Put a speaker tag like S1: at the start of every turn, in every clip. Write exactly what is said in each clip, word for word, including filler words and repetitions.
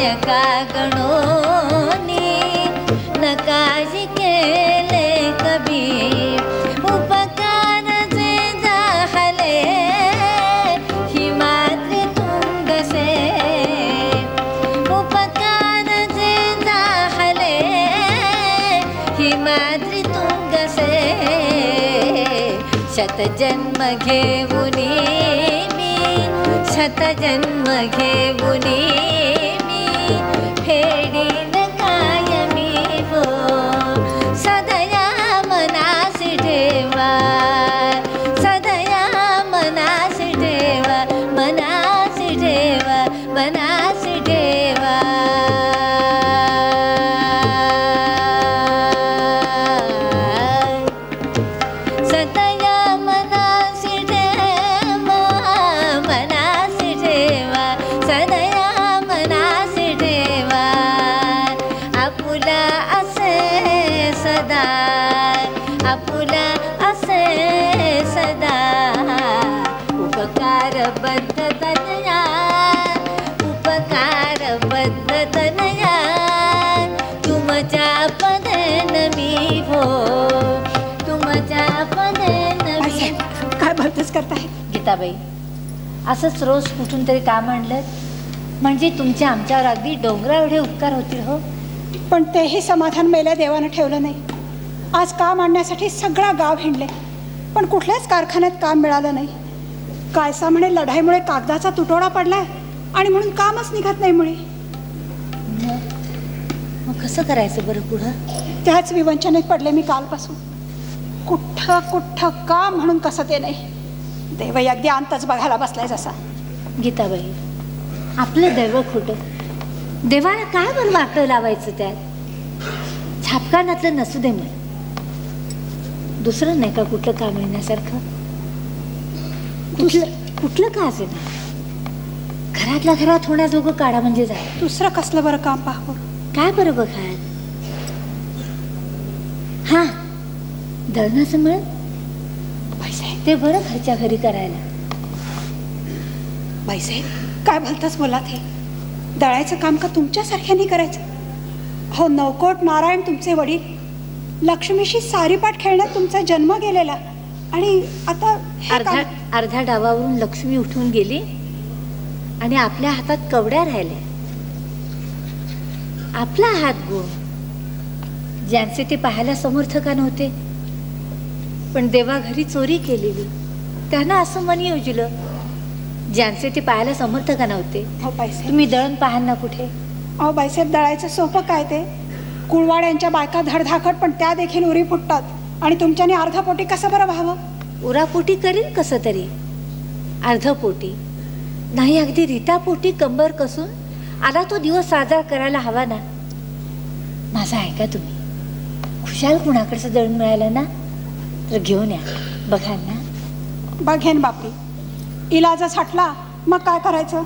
S1: पुण्य का गणोनी न काजी केले कबीर उपकार जे जाहले ही मात्र तुंग से उपकार जे जाहले ही मात्र तुंग से शत जन्म घेऊनी मी शत जन्म घेऊनी मी फेडीन कायमी वो सदया मनासी ठेवा सदया मनासी ठेवा मनासी ठेवा मनासी ठेवा
S2: करताय
S1: गीताबाई असंच रोज कुठून तरी काम आणलं म्हणजे तुमच्या आमच्यावर अगदी डोंगरा एवढे उपकार होतील हो.
S2: पण तेही समाधान मेल्या देवानं ठेवलं नाही. आज काम आणण्यासाठी सगळा गाव हिंडले पण कुठल्याच कारखान्यात काम मिळालं नाही. कायसा म्हणे लढाईमुळे कागदाचा तुटवडा पडलाय आणि म्हणून कामच निघत नाही मुळे.
S1: मग कसं करायचं बरं पुढं?
S2: त्याच विवंचनेत पडले मी कालपासून. कुठं कुठं काम म्हणून कसं ते नाही. देव अगदी अंतच बघायला बसलाय जसा.
S1: गीताबाई आपलं दैव खोटं. देवाला काय बरं वाटं लावायचं त्यात? छापकानातलं नसू दे मला. दुसरं नाही का कुठलं काम येण्यासारखं? कुठलं कुठलं का असेल ना घरातल्या घरात होण्याजोगं काढा म्हणजे झालं.
S2: दुसरं कसलं बरं काम पाहू?
S1: काय बरं बघा. हा दळणाचं मिळ ते बरं घरच्या घरी करायला.
S2: बाईसाहेब काय भलतंच बोला. ते दळायचं काम का तुमच्यासारख्यानी करायचं? हो नवकोट नारायण तुमचे वडील लक्ष्मीशी सारीपाठ खेळण्यात तुमचा जन्म गेलेला आणि आता
S1: अर्ध्या अर्ध्या डावावरून लक्ष्मी उठून गेली आणि आपल्या हातात कवड्या राहिल्या. आपला हात गो ज्यांचे ते पाहायला समर्थ का नव्हते पण देवा घरी चोरी केलेली त्यांना असं मन योजलं. ज्यांचे ते पाहायला समर्थ का नव्हते
S2: हो बाईसाहेब
S1: तुम्ही दळण पाहाल ना कुठे?
S2: अहो बाईसाहेब दळायचं सोपं काय? ते कुळवाड्यांच्या बायका धडधाकट पण त्या देखील उरी फुटतात आणि तुमच्याने अर्धपोटी कसं बरं व्हावं? उरापोटी
S1: करीन कसं तरी. अर्धपोटी नाही अगदी रीतापोटी कंबर कसून आला तो दिवस साजरा करायला हवा ना. माझा ऐका तुम्ही. खुशाल कुणाकडचं दळण मिळालं ना तर घेऊन या बघाल ना.
S2: बघेन बापी. इलाजच हटला मग काय करायचं?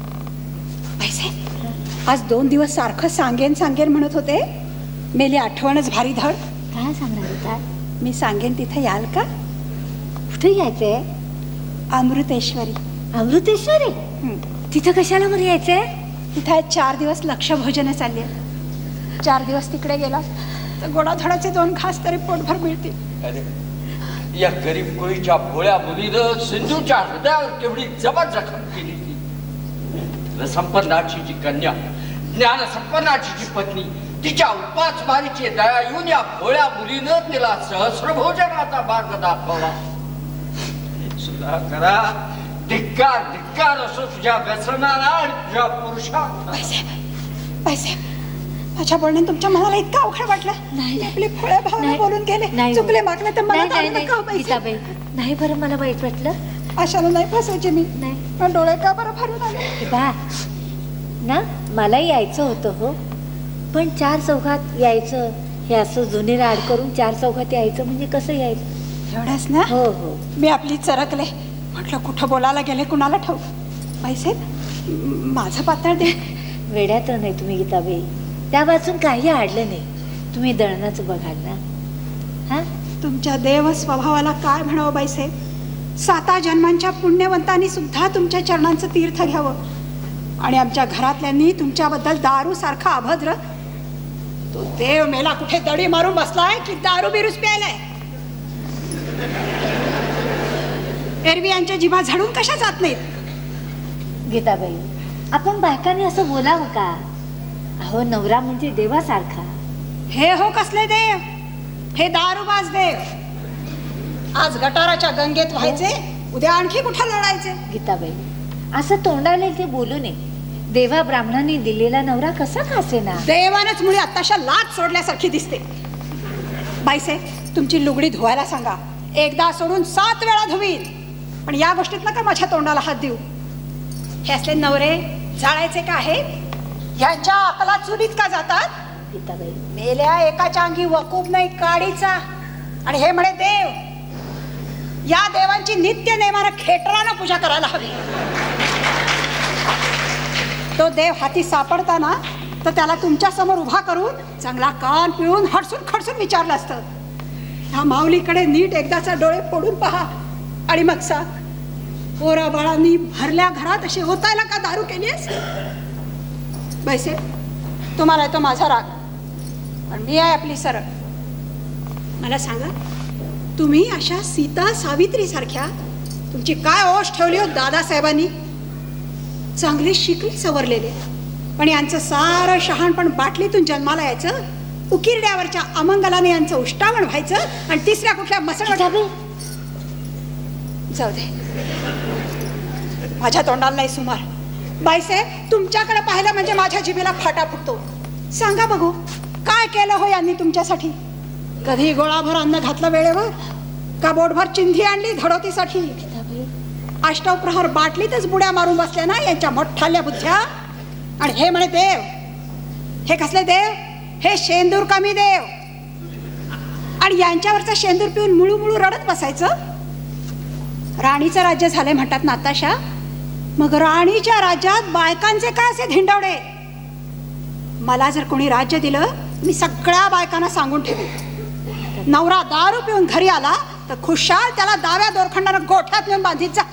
S2: बाईसाहेब आज दोन दिवस सारखं सांगेन सांगेन म्हणत होते. मेली आठवणच भारी धड.
S1: काय सांगणार होता?
S2: मी सांगेन तिथे याल का?
S1: कुठे यायचंय?
S2: अमृतेश्वरी.
S1: अमृतेश्वरी? तिथं कशाला बरं यायचंय?
S2: तिथे चार दिवस लक्ष भोजन चालले. चार दिवस तिकडे गेला तर गोडाधडाचे दोन घास तरी पोटभर मिळतील.
S3: या गरीब कोळीच्या भोळ्या मुलीनं सिंधूच्या हृदयावर केवढी जबर जखम केली ती. संपन्नाची जी कन्या ज्ञान संपन्नाची जी पत्नी तिच्या उपासमारीची दया येऊन या भोळ्या मुलीनं तिला सहस्र भोजनाचा मार्ग दाखवला. सुद्धा करा धिक्कार धिक्कार असो तुझ्या व्यसनाला आणि तुझ्या पुरुषार्थ.
S2: बाईसाहेब माझ्या बोलण्यात तुमच्या मनाला इतकं अवघड वाटलं?
S1: नाही
S2: आपली फुळ्या भावना बोलून गेले. चुकले मागले तर मला
S1: गीताबाई नाही बरं मला वाईट वाटलं.
S2: अशाला नाही फसायचे मी.
S1: नाही
S2: पण डोळे का बरं भरून आले?
S1: बा ना मला यायचं होतं हो पण चार चौघात यायचं हे असं जुने राड करून चार चौघात यायचं म्हणजे कसं यायचं?
S2: एवढंच ना?
S1: हो हो
S2: मी आपली चरकले. म्हटलं कुठं बोलायला गेले कुणाला ठाऊक. बाईसाहेब माझं पातळ दे.
S1: वेड्यात नाही तुम्ही गीताबाई. त्या वाचून काही आडलं नाही. तुम्ही दळणाचं बघाल ना. हा
S2: तुमच्या देव स्वभावाला काय म्हणावं बाईसाहेब. साता जन्मांच्या पुण्यवंतांनी सुद्धा तुमच्या चरणांचं तीर्थ घ्यावं आणि आमच्या घरातल्यांनी तुमच्याबद्दल दारू सारखा अभद्र. तो देव मेला कुठे दडी मारून बसलाय की दारू बिरूस प्यायलाय? एरवी यांच्या जिभा झाडून कशा जात नाहीत?
S1: गीताबाई, आपण बायकांनी असं बोलावं का? अहो, नवरा म्हणजे देवासारखा.
S2: हे हो कसले देव? हे दारूबाज देव. आज गटाराच्या गंगेत व्हायचे, उद्या आणखी कुठं लढायचे?
S1: गीताबाई, असं तोंडाला ते बोलू नये. देवा ब्राह्मणांनी दिलेला नवरा कसा खासे ना?
S2: देवानच मुळे आत्ताशा लाच सोडल्यासारखी दिसते. बाईसे, तुमची लुगडी धुवायला सांगा. एकदा सोडून सात वेळा धुवीन. पण या गोष्टीत नका माझ्या तोंडाला हात देऊ. हे असले नवरे जाळायचे का आहे? यांच्या अकला चुलीत का जातात?
S1: गीताबाई,
S2: मेल्या एकाच्या अंगी वकूब नाही काडीचा. आणि हे म्हणे देव. या देवांची नित्य नेमानं खेटरानं पूजा करायला हवी. तो देव हाती सापडताना तर त्याला तुमच्या समोर उभा करून चांगला कान पिळून हडसून खडसून विचारलं असतं, ह्या माऊलीकडे नीट एकदाचा डोळे फोडून पहा आणि मग सांग, पोरा बाळांनी भरल्या घरात अशी होतायला का दारू केलीस? बैसे, तुम्हाला येतो माझा राग, पण मी आहे आपली सरळ. मला सांगा, तुम्ही अशा सीता सावित्री सारख्या तुमची काय ओढ ठेवली हो दादासाहेबांनी? चांगले शिकले सवरलेले, पण यांचं सारं शहाणपण बाटलीतून जन्माला यायचं, उकिरड्यावरच्या अमंगलाने यांचं उष्टावण व्हायचं आणि तिसऱ्या कुठल्या मसळ. जाऊ दे, माझ्या तोंडाला नाही सुमार. बाईसाहेब, तुमच्याकडे पाहिलं म्हणजे माझ्या जिभेला फाटा फुटतो. सांगा बघू, काय केलं हो यांनी तुमच्यासाठी? कधी गोळाभर अन्न घातलं वेळेवर? का बोटभर चिंधी आणली धडोतीसाठी? अष्टव प्रहर बाटलीतच बुड्या मारून बसल्या ना यांच्या मोठ्ठाल्या बुद्ध्या. आणि हे म्हणे देव. हे कसले देव? हे शेंदूर कमी देव. आणि यांच्यावरचा शेंदूर पिऊन मुळू मुळू रडत बसायचं. राणीचं राज्य झालंय म्हणतात नाताशा. मग राणीच्या राज्यात बायकांचे काय असे धिंडवडे? मला जर कोणी राज्य दिलं, मी सगळ्या बायकांना सांगून ठेवी, नवरा दारू पिऊन घरी आला तर खुशाल त्याला दाव्या दोरखंडानं गोठ्यात नेऊन बांधीत जा.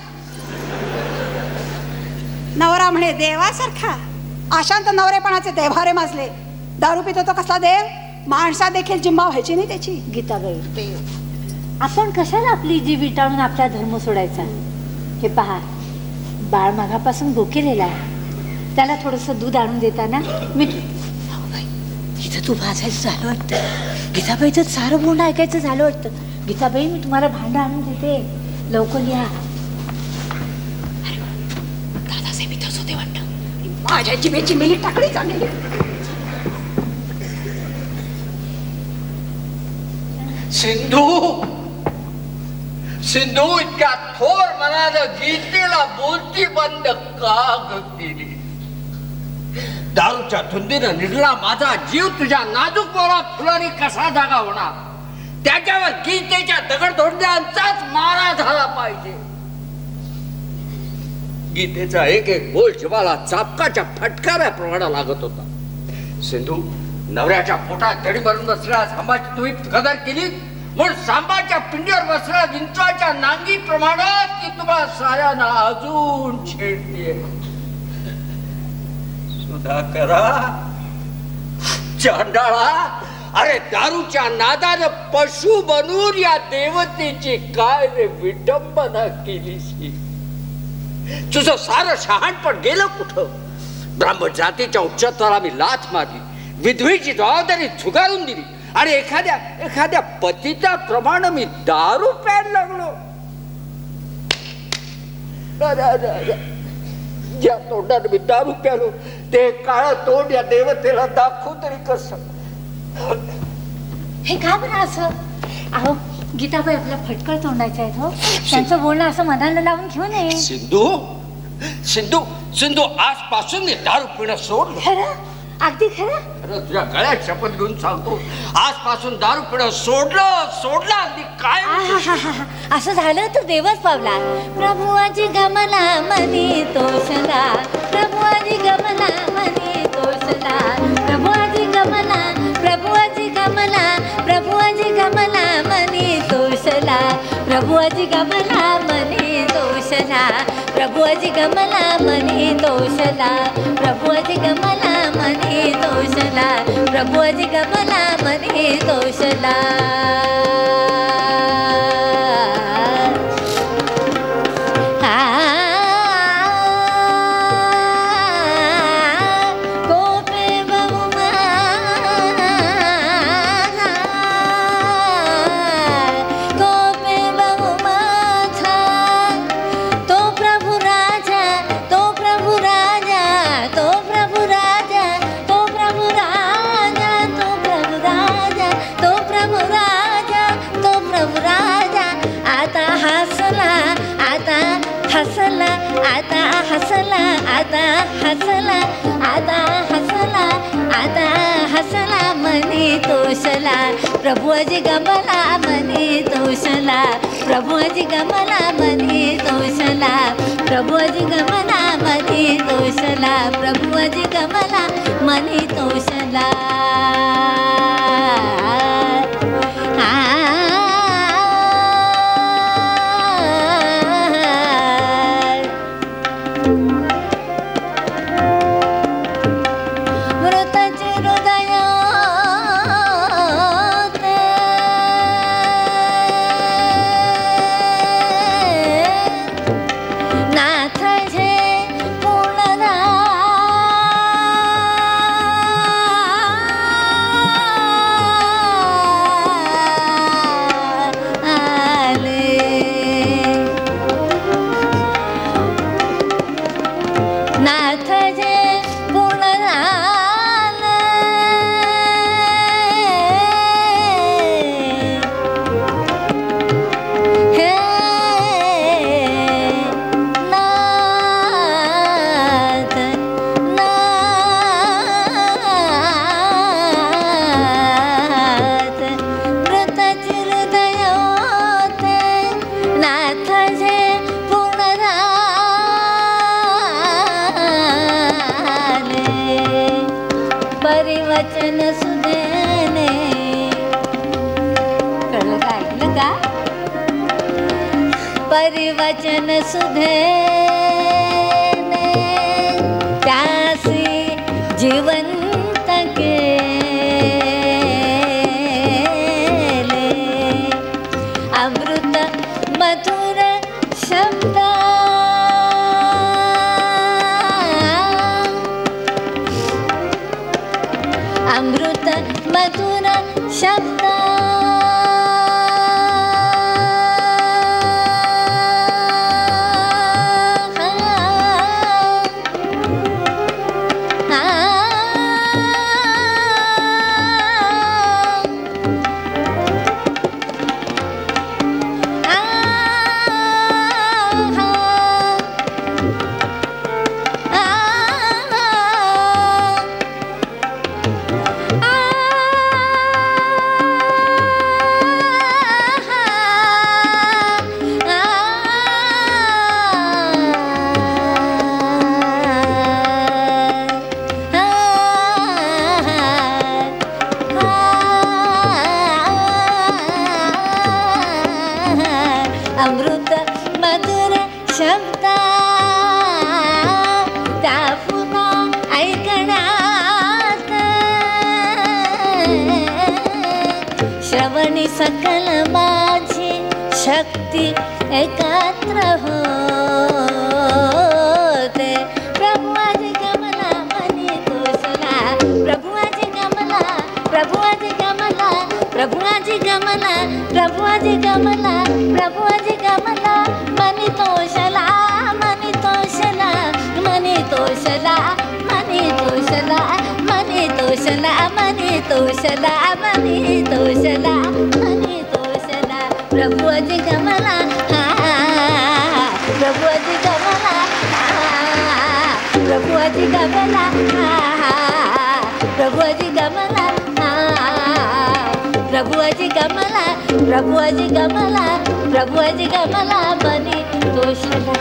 S2: नवरा म्हणे देवासारखा. अशांत नवरेपणाचे देव्हारे माजले. दारू पितो तो कसला देव? माणसा देखील जिम्मा व्हायची नाही त्याची.
S1: गीताबाई, आपण कशाला आपली जीव विटाळून आपला धर्म सोडायचा? हे पहा, बाळ मागापासून भुकेलेला आहे. त्याला थोडस दूध आणून देताना मी इथं तू भाजायचं झालं वाटतं. गीताबाईचं सारं बोलणं ऐकायचं झालं वाटतं. गीताबाई, मी तुम्हाला भांडं आणून देते, लवकर या.
S2: दादासाहेब इथंच होते वाटतं. माझ्या जिभेची मिली टाकडी चाललेली.
S3: सिंधू, सिंधू, इतक्या थोर मनानं गीतेला बोलती बंद का केली? दारूच्या धुंदीनं निडला माझा जीव तुझ्या नाजूक पोरात फुलांनी कसा जागा होणार? त्याच्यावर गीतेच्या दगडधोंड्यांचाच मारा झाला पाहिजे. गीतेचा एक एक बोल जीवाला चापकाच्या फटकाऱ्याप्रमाणे लागत होता. सिंधू, नवऱ्याच्या पोटात दडी भरून बसल्या सांबाची तुम्ही कदर केली म्हणून सांबाच्या पिंडीवर बसल्या विंचवाच्या नांगी प्रमाणे ती तुम्हाला साऱ्यांना अजून छेडते. सुधाकरा, चांडाळा, अरे दारूच्या नादानं पशु बनून या देवतेची काय रे विडंबना केलीस? तुझं सारं शहाणपण गेलं कुठं? ब्राह्मण जातीच्या उच्चत्वाला मी लाथ मारली, विधवेची जबाबदारी झुगारून दिली आणि एखाद्या एखाद्या पतिताप्रमाणे मी दारू प्यायला लागलो. ज्या तोंडाने मी दारू प्यालो ते काळ तोंड या देवतेला दाखवू तरी कसं?
S1: हे का बरं असं? अहो, गीताबाई आपल्या फटकळ तोंडाच्या आहेत हो. त्यांचं बोलणं असं मनाला लावून घेऊ नये.
S3: सिंधू, सिंधू, सिंधू, आजपासून मी दारू पिणं सोडलं.
S1: खरं? अगदी खरं?
S3: अरे तुझ्या गळ्यात शपथ घेऊन सांगतो, आजपासून दारू पिणं सोडलं सोडलं अगदी काय.
S1: असं झालं तर देवच पावला. प्रभुआजी गमला मनी तोषला, प्रभुआजी गमला मनी तोषला, प्रभुआजी गमला, प्रभुआजी गमला, प्रभुआजी गमला मनी तोषला, प्रभुआजी गमला मनी तोषला, प्रभु प्रभुजी गमला मनी तोषला प्रभुजी गमला मनी तोषला प्रभुजी गमला मनी तोषला हसला आता हसला आता हसला आता हसला आता हसला मनी तोषला प्रभुजी गमला मनी तोषला प्रभुजी गमला मनी तोषला प्रभुजी गमला मनी तोषला प्रभुजी गमला मनी तोषला परिवचन सुदेने कळलं का ऐकलं का परिवचन सुदेने त्यासी जिवंत केले अमृत मधुर शब्द अमृत मधुर शब्द अमृत मधुर शब्द त्या पुन्हा ऐकण्यात श्रवणी सकल माझी शक्ती एकात्र होते प्रभुजी गमला मनी तोषला प्रभुजी गमला प्रभुजी गमला प्रभुजी गमला प्रभुजी गमला प्रभुजी गमला मनी तोषला मनी तोषला मनी तोषला मनी तोषला मनी तोषला मनी तोषला मनी तोषला मनी तोषला प्रभुजी गमला प्रभुजी गमला प्रभुजी गमला प्रभुजी गमला प्रभुजी गमला प्रभुजी गमला प्रभुजी गमला मनी तोषला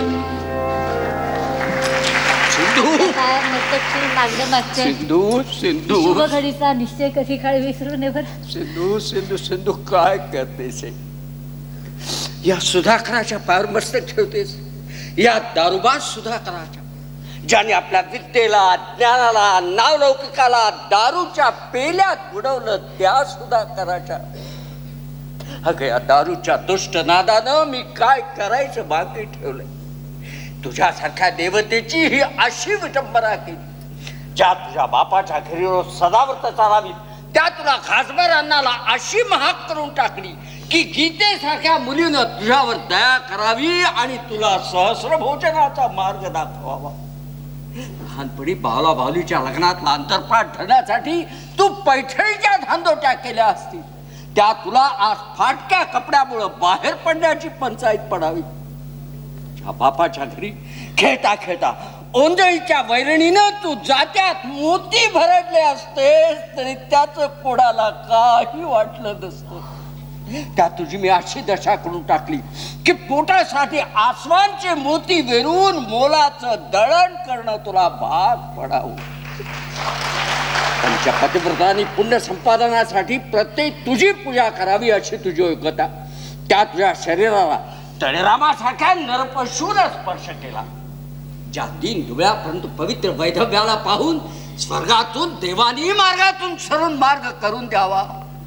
S3: सिंधू सिंधू
S1: शुभघडीचा निश्चय कधी काळ विसरू नये बरं.
S3: सिंधू सिंधू सिंधू काय करतेस या सुधाकराच्या पायावर मस्तक ठेवतेस या दारुबाज सुधाकराच्या, ज्याने आपल्या विद्येला, ज्ञानाला, नावलौकिकाला दारूच्या पेल्यात बुडवलं, त्या सुधाकराच्या. अगं या दारूच्या दुष्ट नादानं मी काय करायचं बाकी ठेवलंय. तुझ्यासारख्या देवतेची ही अशी विटंबना केली, ज्या तुझ्या बापाच्या घरी सदाव्रत चालावी, त्या तुला खासबार अन्नाला अशी महाग करून टाकली की गीतेसारख्या मुलीनं तुझ्यावर दया करावी आणि तुला सहस्र भोजनाचा मार्ग दाखवावा. लहानपणी बावला बावलीच्या लग्नातला अंतरपाठ ठरण्यासाठी तू पैठणीच्या धांदोट्या केल्या असतील, त्या तुला आज फाटक्या कपड्यामुळे बाहेर पडण्याची पंचायत पडावी. बापाच्या घरी खेळता खेळता ओंजळीच्या वैरणीनं तू जात्यात मोती भरडले असतेस तरी त्याच कोणाला काही वाटलं नसतं. त्या तुझी मी अशी दशा करून टाकली की पोटासाठी आसमानचे मोती वेरून मोलाचं दळण करणं तुला भाग पडावं. त्यांच्या पतिव्रतांनी पुण्य संपादनासाठी प्रत्येक तुझी पूजा करावी अशी तुझी योग्यता. त्या तुझ्या शरीराला तळेरामासारख्या नरपशूला स्पर्श केला, ज्या तीन दुव्यापर्यंत पवित्र वैधव्याला पाहून स्वर्गातून देवानी मार्गातून सरून मार्ग करून द्यावा.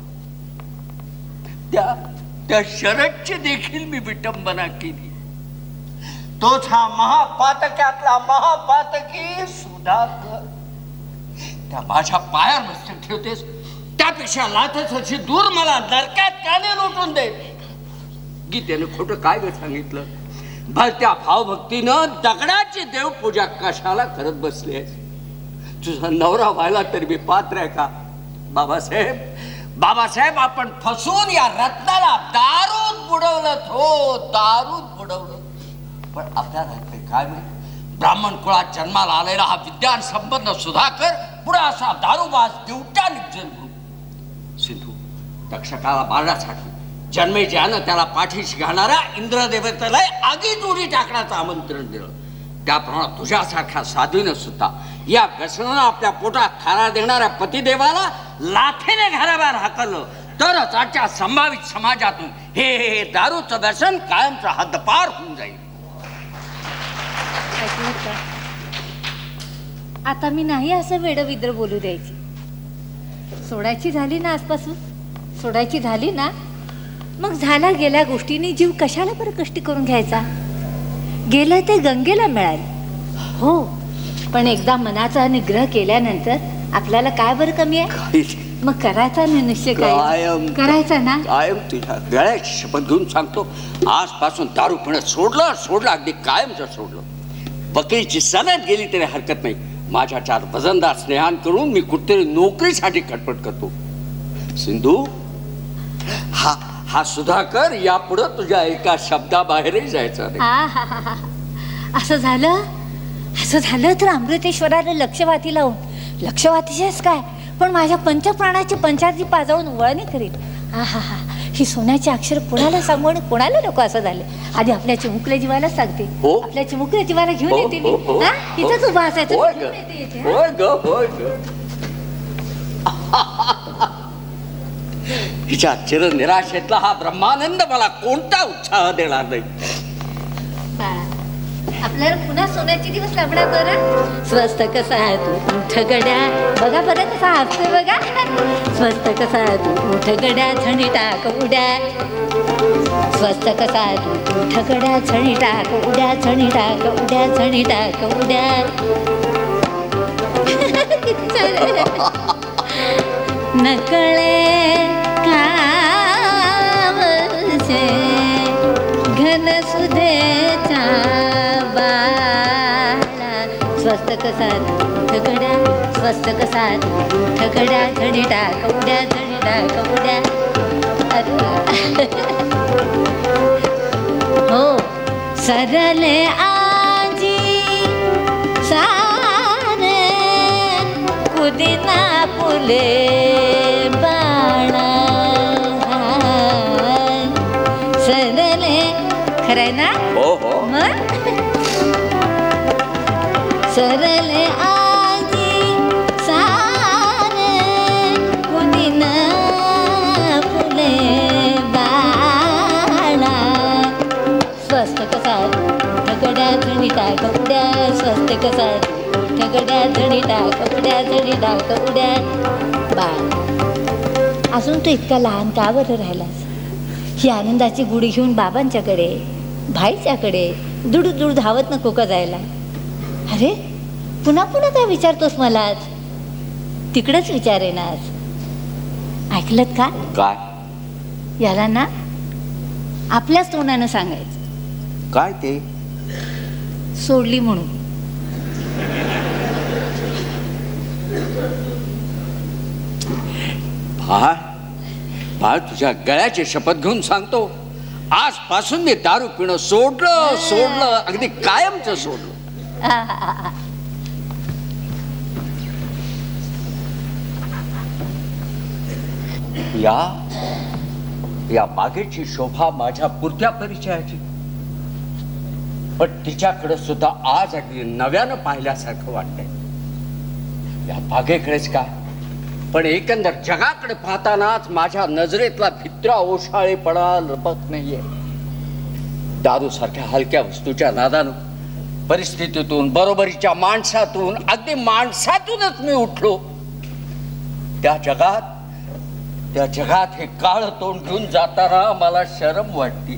S3: त्या त्या शरदची देखील मी विटंबना केली. तोच हा महापातक्यातला महापातकी सुधाकर. त्या माझ्या पायावर मस्तक ठेवतेस, त्यापेक्षा लाथच दूर मला नरकात काने लोटून दे. गीतेनं खोटं काय ग सांगितलं? भरत्या भावभक्तीनं दगडाची देवपूजा कशाला करत बसले? तुझा नवरा व्हायला तरी मी पात्र आहे का? बाबासाहेब बाबासाहेब आपण फसून या रत्नाला दारूत बुडवलं, हो दारूत बुडवलं. पण आपल्याला काय माहिती, ब्राह्मण कुळात जन्माला आलेला हा विद्यान संपन्न सुधाकर पुढे असा दारूबाज दिवटा निघेल. सिंधू तक्षकाला मारण्यासाठी जन्मे ज्यानं त्याला पाठीशी घालणाऱ्या इंद्रदेवतेला आगीत उडी टाकण्याचं आमंत्रण दिलं, त्याप्रमाणे तुझ्यासारख्या साधूनं सुद्धा या व्यसनानं आपल्या पोटात खारा देणाऱ्या पतिदेवाला लाथेने घराबाहेर हाकललं तरच आजच्या संभावित समाजातून हे हे दारूचं व्यसन कायमचा हद्दपार होऊन जाईल.
S1: आता मी नाही असं वेडविद्र बोलू द्यायची. सोडायची झाली ना आजपासून, सोडायची झाली ना, मग झाल्या गेल्या गोष्टींनी जीव कशाला बरं कष्टी करून घ्यायचा? गेलं ते गंगेला मिळाले हो, पण एकदा मनाचा निग्रह केल्यानंतर आपल्याला काय बरं कमी आहे? मग करायचा ना निश्चय, कायम करायचा ना.
S3: कायम तुझ्या गळ्याची शपथ घेऊन सांगतो, आजपासून दारू पिणं सोडलं सोडलं अगदी कायमचं सोडलं. बकरीची सनद गेली तरी हरकत नाही. माझ्या चार वजनदार स्नेहान करून मी कुठेतरी नोकरीसाठी खटपट करतो. सिंधू हा हा सुधाकर यापुढं तुझ्या एका शब्दाबाहेरही जायचं नाही.
S1: असं झालं असं झालं तर अमृतेश्वराला लक्षवाती लावून, लक्षवातीचेच काय पण माझ्या पंचप्राणाची पंचायती पाजावून वळणी करील. हा हा हा ही सोन्याची अक्षर कोणाला सांगू आणि कोणाला नको असं झालं. आधी आपल्या चिमुकल्या जीवाला सांगते, आपल्या चिमुकल्या जीवाला घेऊन येते मी. हा इथंच उभा असायचं.
S3: हिच्या चिरनिराशेतला हा ब्रह्मानंद मला कोणता उत्साह देणार नाही.
S1: आपल्याला पुन्हा सोन्याचे दिवस लाभणार बरं. स्वस्त कसा आहे तू उठ गड्या, बघा बरं कसा हसतोय बघा. स्वस्त कसा आहे तू उठ गड्या, छणी टाक उड्या. स्वस्त कसा आहे तू उठ गड्या, छणी टाक उड्या, छणी टाक उड्या, छणी टाक उड्या. नकळे कावसे घन सुधेचा बाळा. स्वस्त कसा उठ गड्या, स्वस्त कसा उठ गड्या, झडी टाक उड्या, झडी टाक उड्या. हो सरले आजी सारे कुदिना फुले बाणा. सरले खरंय ना?
S3: हो हो
S1: मग सरले आजी सारे कुदिना फुले बाणा. स्वस्त कसा गड्या कसा ठगड्या झडी टाक उड्या झडी टाक उड्या. बाळ, अजून तू इतका लहान का बरं राहिलास? ही आनंदाची गुढी घेऊन बाबांच्याकडे भाईच्याकडे दुडू दुडू धावत नको का जायला? अरे पुन्हा पुन्हा काय विचारतोस मलाच? तिकडेच विचारे ना आज. ऐकलत का?
S3: काय?
S1: याला ना आपल्याच तोंडानं सांगायचं.
S3: काय ते?
S1: सोडली म्हणून.
S3: बाळ, बाळ, तुझ्या गळ्याची शपथ घेऊन सांगतो, आजपासून मी दारू पिणं सोडलं सोडलं अगदी कायमचं सोडलं. या या बागेची शोभा माझ्या पुरत्या परिचयाची, पण तिच्याकडे सुद्धा आज अगदी नव्यानं पाहिल्यासारखं वाटतंय. या बागेकडेच काय, पण एकंदर जगाकडे पाहतानाच माझ्या नजरेतला भित्रा ओशाळेपणा लपत नाहीये. दारू सारख्या हलक्या वस्तूच्या नादानं परिस्थितीतून, बरोबरीच्या माणसातून, अगदी माणसातूनच मी उठलो. त्या जगात त्या जगात हे काळ तोंड घेऊन जाताना मला शरम वाटते.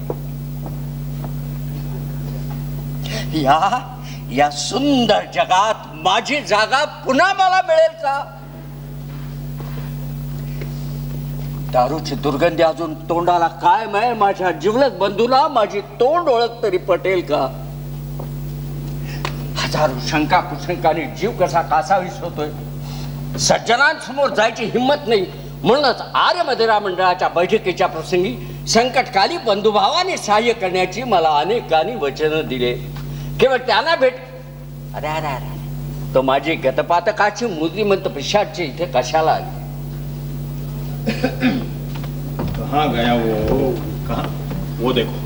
S3: या या सुंदर जगात माझी जागा पुन्हा मला मिळेल का? दारूची दुर्गंधी अजून तोंडाला कायम आहे. माझ्या जिवलग बंधूला माझी तोंड ओळख तरी पटेल का? हजारो शंका कुशंकाने जीव कसा कासावीस होतोय. सज्जनांसमोर जायची हिंमत नाही. म्हणूनच आर्य मदिरा मंडळाच्या बैठकीच्या प्रसंगी संकटकाली बंधुभावाने सहाय्य करण्याची मला अनेकांनी वचन दिले. केवळ त्यांना भेट अरे अरे अरे तो माझी गतपातकाची मुद्रीमंत पिशाची इथे कशाला आली?
S4: कहाँ गया वो? कहाँ? वो देखो.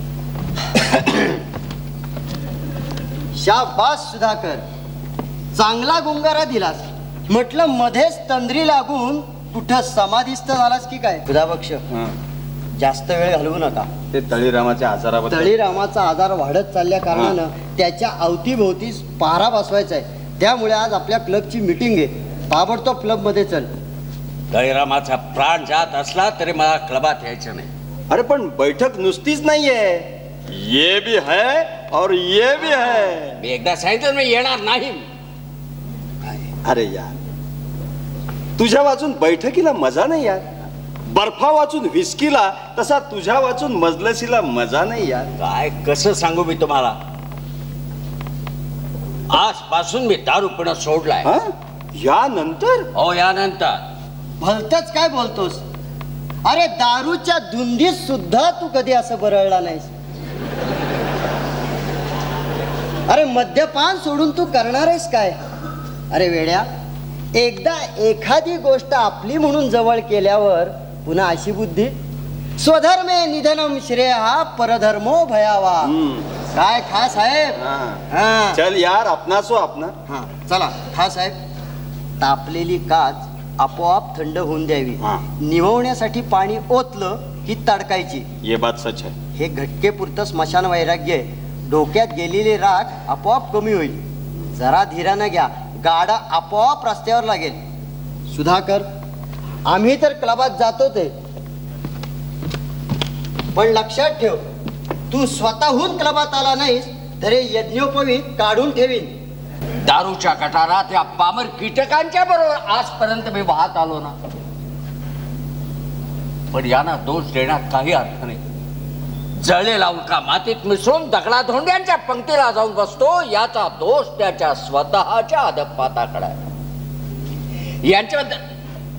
S5: शाबास सुधाकर, चांगला गुंगारा दिलास. म्हटलं मध्येच तंद्री लागून कुठं समाधीस्थ झालास की काय? सुधाबक्ष, जास्त वेळ घालवू नका.
S4: ते तळीरामाच्या आजाराबद्दल.
S5: तळीरामाचा आजार वाढत चालल्या कारणानं त्याच्या अवतीभोवती पारा बसवायचा आहे. त्यामुळे आज आपल्या क्लबची मीटिंग आहे. ताबडतोब क्लब मध्ये चल.
S3: तळीरामाचा प्राण जात असला तरी मला क्लबात यायचं नाही.
S4: अरे पण बैठक नुसतीच नाहीये, ये भी है और ये भी है.
S3: मी एकदा सांगितलं मी येणार नाही.
S4: अरे यार, तुझ्या वाचून बैठकीला मजा नाही यार. बर्फा वाचून विस्कीला तसा तुझ्या वाचून मजलसीला मजा नाही यार.
S3: काय कसं सांगू मी तुम्हाला? आजपासून मी दारू पिणं सोडलाय.
S4: यानंतर?
S3: हो, यानंतर.
S5: भलतच काय बोलतोस? अरे दारूच्या धुंदीत सुद्धा तू कधी असं बरळला नाहीस. अरे मद्यपान सोडून तू करणार आहेस काय? अरे वेड्या, एकदा एखादी गोष्ट आपली म्हणून जवळ केल्यावर पुन्हा अशी बुद्धी. स्वधर्मे निधनम श्रेय परधर्मो भयावा. काय खा साहेब?
S4: हाँ. चल यार, अपना सो अपना.
S5: हा चला खा साहेब. तापलेली काच आपोआप थंड होऊन द्यावी. निववण्यासाठी पाणी ओतलं की तडकायची.
S4: ये बात सच है.
S5: हे घटके पुरतं स्मशान वैराग्य आहे. डोक्यात गेलेली राख आपोआप कमी होईल. जरा धीरानं घ्या, गाडा आपोआप रस्त्यावर लागेल. सुधाकर, आम्ही तर क्लबात जातो ते, पण लक्षात ठेव, तू स्वतःहून क्लबात आला नाहीस तरी यज्ञोपवीत काढून ठेवीन.
S3: दारूच्या गटारात या पामर कीटकांच्या बरोबर आजपर्यंत मी वाहत आलो ना, पण यांना दोष देण्यात काही अर्थ नाही. जळलेला उल्का मातीत मिसळून दगडा धोंड्यांच्या पंक्तीला जाऊन बसतो, याचा दोष त्याच्या स्वतःच्या अधपाताकडे. यांच्याबद्दल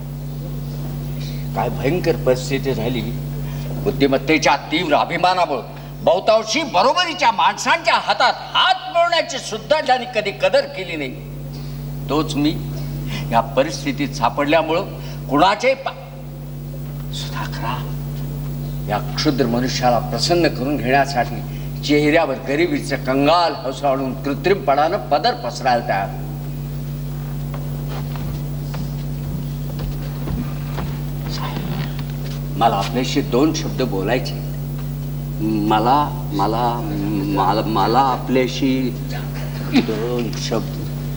S3: काय भयंकर परिस्थिती झाली. बुद्धिमत्तेच्या तीव्र अभिमानामुळे बहुतांशी बरोबरीच्या माणसांच्या हातात हात मिळवण्याची सुद्धा ज्यांनी कधी कदर केली नाही, तोच मी या परिस्थितीत सापडल्यामुळं कुणाचे सुधाकरा, या क्षुद्र मनुष्याला प्रसन्न करून घेण्यासाठी चेहऱ्यावर गरिबीचं कंगाल हसाळून कृत्रिमपणानं पदर पसरायला तयार. मला आपल्याशी दोन शब्द बोलायचे. मला मला मला मला आपल्याशी दोन शब्द.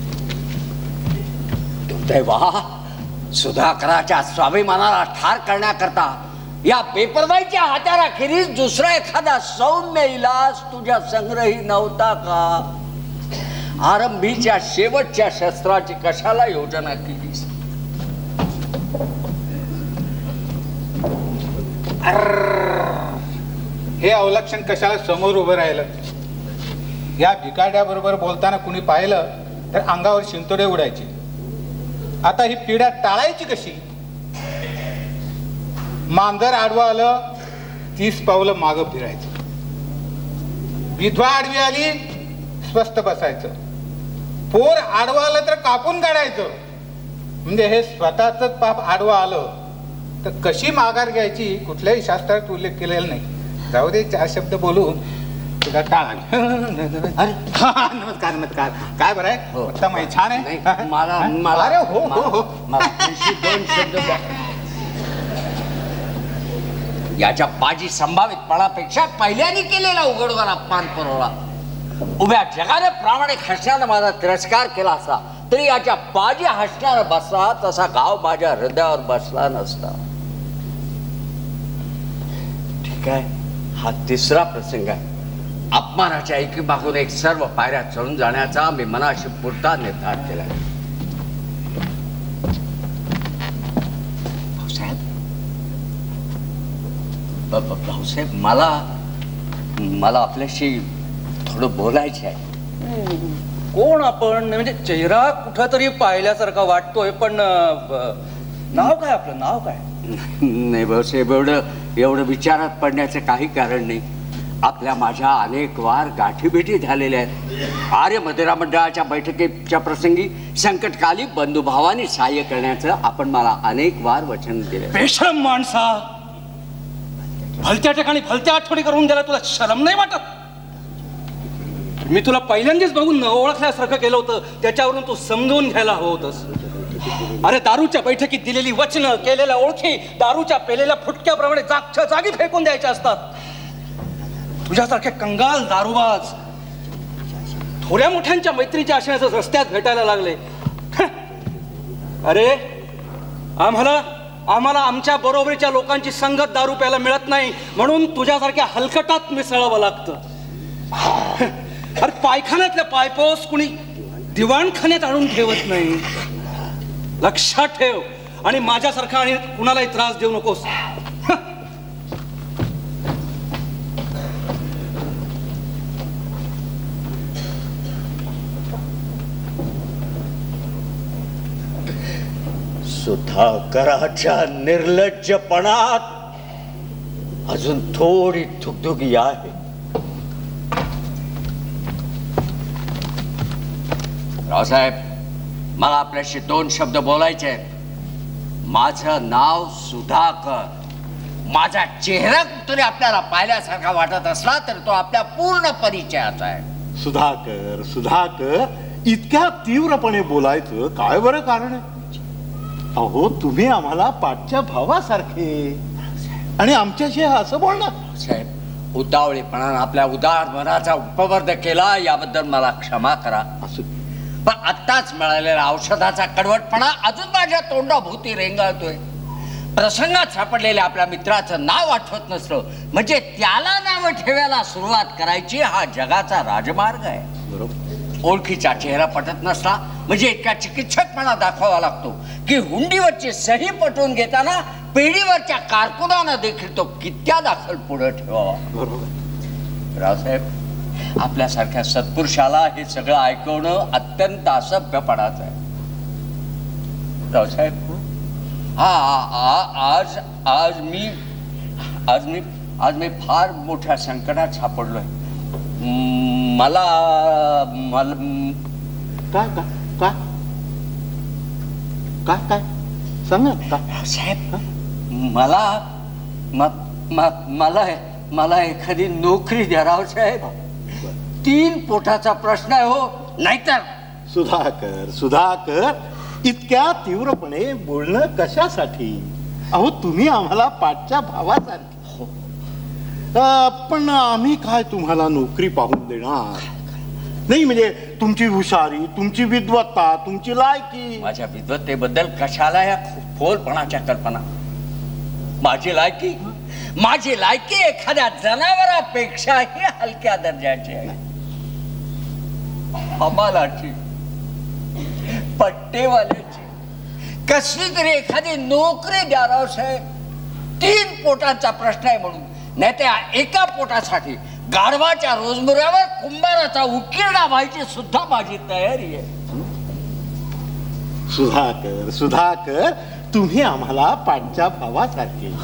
S3: दुर्दैवा, सुधाकराच्या स्वाभिमानाला ठार करण्याकरता या बेपर्वाईच्या हात्याराखेरीज दुसरा एखादा सौम्य इलाज तुझ्या संग्रही नव्हता का? आरंभीच्या शेवटच्या शस्त्राची कशाला योजना केलीस?
S6: हे अवलक्षण कशाला समोर उभं राहिलं? या भिकाड्याबरोबर बोलताना कुणी पाहिलं तर अंगावर शिंतोडे उडायचे. आता ही पिढ्या टाळायची कशी? मांजर आडवं आलं तीस पावलं मागं फिरायचं. विधवा आडवी आली स्वस्थ बसायचं. पोर आडवं आलं तर कापून काढायचं. म्हणजे हे स्वतःच पाप आडवं आलं तर कशी माघार घ्यायची कुठल्याही शास्त्रात उल्लेख केलेला नाही. जाऊ दे, चार शब्द बोलून तुला टाळ. अरे नमस्कार नमस्कार. काय बरं आहे? उत्तम आहे, छान आहे.
S3: मला मला
S6: अरे हो हो हो.
S3: दोन शब्द. याच्या बाजी संभावितपणापेक्षा पहिल्याने केलेला उघडवर अपमान पुरवला. उभ्या जगाने प्रामाणिक हसण्यानं माझा तिरस्कार केला असता तरी याच्या बाजी हसण्यानं बसला तसा गाव माझ्या हृदयावर बसला नसता. ठीक आहे, हा तिसरा प्रसंग आहे. अपमानाच्या एकीमागून एक सर्व पायऱ्या चढून जाण्याचा मी मनाशी पुरता निर्धार केला. भाऊसाहेब, भाऊसाहेब मला मला आपल्याशी थोडं बोलायचं आहे.
S7: कोण आपण? म्हणजे चेहरा कुठं तरी पाहिल्यासारखा वाटतोय, पण नाव काय आपलं? नाव काय?
S3: नाही भाऊसाहेब, एवढं एवढं विचारात पडण्याचं काही कारण नाही. आपल्या माझ्या अनेक वार गाठीभेटी झालेल्या आहेत. आर्य मदिरा मंडळाच्या बैठकीच्या प्रसंगी संकटकाली बंधुभावाने सहाय्य करण्याचं आपण मला अनेक वार वचन दिले.
S7: बेशरम माणसा, भलत्या ठिकाणी भलत्या आठवणी करून द्यायला तुला शरम नाही वाटत? मी तुला पहिल्यांदाच बघून न ओळखल्यासारखं केलं होतं, त्याच्यावरून तू समजून घ्यायला हवं होतंस. अरे दारूच्या बैठकीत दिलेली वचनं, केलेल्या ओळखी दारूच्या पेलेल्या फुटक्याप्रमाणे जागच्या जागी फेकून द्यायच्या असतात. तुझ्यासारखे कंगाल दारूबाज थोड्या मोठ्यांच्या मैत्रीच्या आशयाचं रस्त्यात भेटायला लागले. अरे आम्हाला आम्हाला आमच्या बरोबरीच्या लोकांची संगत दारू प्यायला मिळत नाही, म्हणून तुझ्यासारख्या हलकटात मिसळावं लागतं. अरे पायखान्यातल्या पायपोस कुणी दिवाणखान्यात आणून ठेवत नाही, लक्षात ठेव. आणि माझ्यासारखा आणि कुणालाही त्रास देऊ नकोस.
S3: सुधाकराच्या निर्लज्जपणात अजून थोडी धुगधुगी आहे. रावसाहेब, मला आपल्याशी दोन शब्द बोलायचे आहेत. माझं नाव सुधाकर. माझा चेहरा कुठतरी आपल्याला पाहिल्यासारखा वाटत असला तर तो आपल्या पूर्ण परिचयाचा आहे.
S8: सुधाकर सुधाकर इतक्या तीव्रपणे बोलायचं काय बरं कारण आहे? अहो, तुम्ही आम्हाला पाठच्या भावासारखे आणि आमच्याशी असं बोलणार?
S3: साहेब, उतावळीपणानं आपल्या उदार मनाचा उपवर्ध केला याबद्दल मला क्षमा करा.
S8: असं
S3: पण आत्ताच मिळालेला औषधाचा कडवटपणा अजून माझ्या तोंडाभोवती रेंगाळतोय. प्रसंगात सापडलेल्या आपल्या मित्राचं नाव आठवत नसलं म्हणजे त्याला नाव ठेवायला सुरुवात करायची हा जगाचा राजमार्ग आहे.
S8: बरोबर.
S3: ओळखीचा चेहरा पटत नसला म्हणजे इतका चिकित्सकपणा दाखवावा लागतो की हुंडीवरची सही पटवून घेताना पेढीवरच्या कारकुनानं देखील तो कित्या दाखल पुढे ठेवावा.
S8: बरोबर.
S3: रावसाहेब, आपल्यासारख्या सत्पुरुषाला हे सगळं ऐकवणं अत्यंत असभ्यपणाचं आहे. रावसाहेब, हा आज आज मी आज मी आज मी फार मोठ्या संकटात सापडलोय. मला मला
S8: काय काय काय काय काय सांगा काय?
S3: साहेब, मला मला मला एखादी नोकरी द्या रावसाहेब. तीन पोटाचा प्रश्न आहे हो, नाहीतर.
S8: सुधाकर सुधाकर इतक्या तीव्रपणे बोलणं कशासाठी? अहो, तुम्ही आम्हाला पाठच्या भावासारखे. पण आम्ही काय तुम्हाला नोकरी पाहून देणार? नाही म्हणजे तुमची हुशारी, तुमची विद्वत्ता, तुमची लायकी.
S3: माझ्या विद्वत्तेबद्दल कशाला या फोलपणाच्या कल्पना? माझी लायकी माझी लायकी एखाद्या जनावरापेक्षाही हलक्या दर्जाची आहे. हमालाची, पट्टेवाल्याची, कसली तरी एखादी नोकरी द्या रावसाहेब. तीन पोटांचा प्रश्न आहे म्हणून, नाही त्या एका पोटासाठी गाढवाच्या रोजमुऱ्यावर कुंभाराचा उकिरडा व्हायची सुद्धा माझी तयारी आहे.
S8: सुधाकर सुधाकर तुम्ही आम्हाला पाठच्या भावासारखे.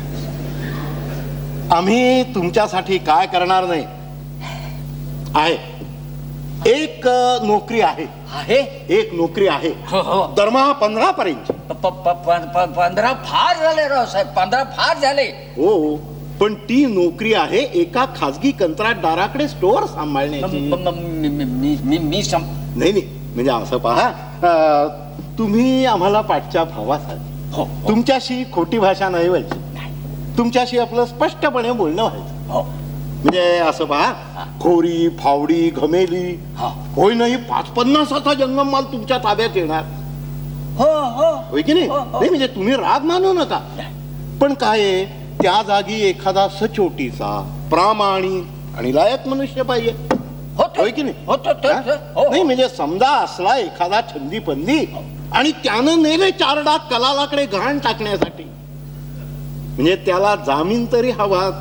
S8: आम्ही तुमच्यासाठी काय करणार नाही. आहे एक नोकरी आहे
S3: आहे
S8: एक नोकरी आहे
S3: हो हो
S8: दरमहा पंधरा पर्यंत.
S3: पंधरा फार झाले रावसाहेब, पंधरा फार झाले.
S8: हो पण ती नोकरी आहे एका खाजगी कंत्राटदाराकडे स्टोअर सांभाळण्याची.
S3: मी सम
S8: नाही नाही म्हणजे असं पहा, तुम्ही आम्हाला पाठच्या भावासाठी. तुमच्याशी खोटी भाषा नाही व्हायची, तुमच्याशी आपलं स्पष्टपणे बोलणं व्हायचं. म्हणजे असं पहा, खोरी फावडी घमेली होय नाही पाच पन्नासाचा जंगम माल तुमच्या ताब्यात येणार.
S3: हो हो
S8: होय की नाही? नाही म्हणजे तुम्ही राग मानू नका, पण काय त्या जागी एखादा सचोटीचा प्रामाणिक आणि लायक मनुष्य पाहिजे. होय की नाही? नाही म्हणजे समजा असला एखादा छंदी पंदी आणि त्यानं नेले चार डाग कलालाकडे घाण टाकण्यासाठी, म्हणजे त्याला जामीन तरी हवाच.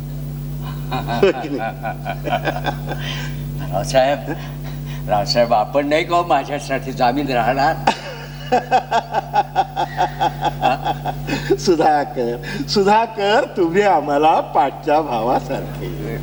S3: रावसाहेब रावसाहेब आपण नाही का माझ्यासाठी जामीन राहणार?
S8: सुधाकर सुधाकर तुम्ही आम्हाला पाठच्या भावासारखे.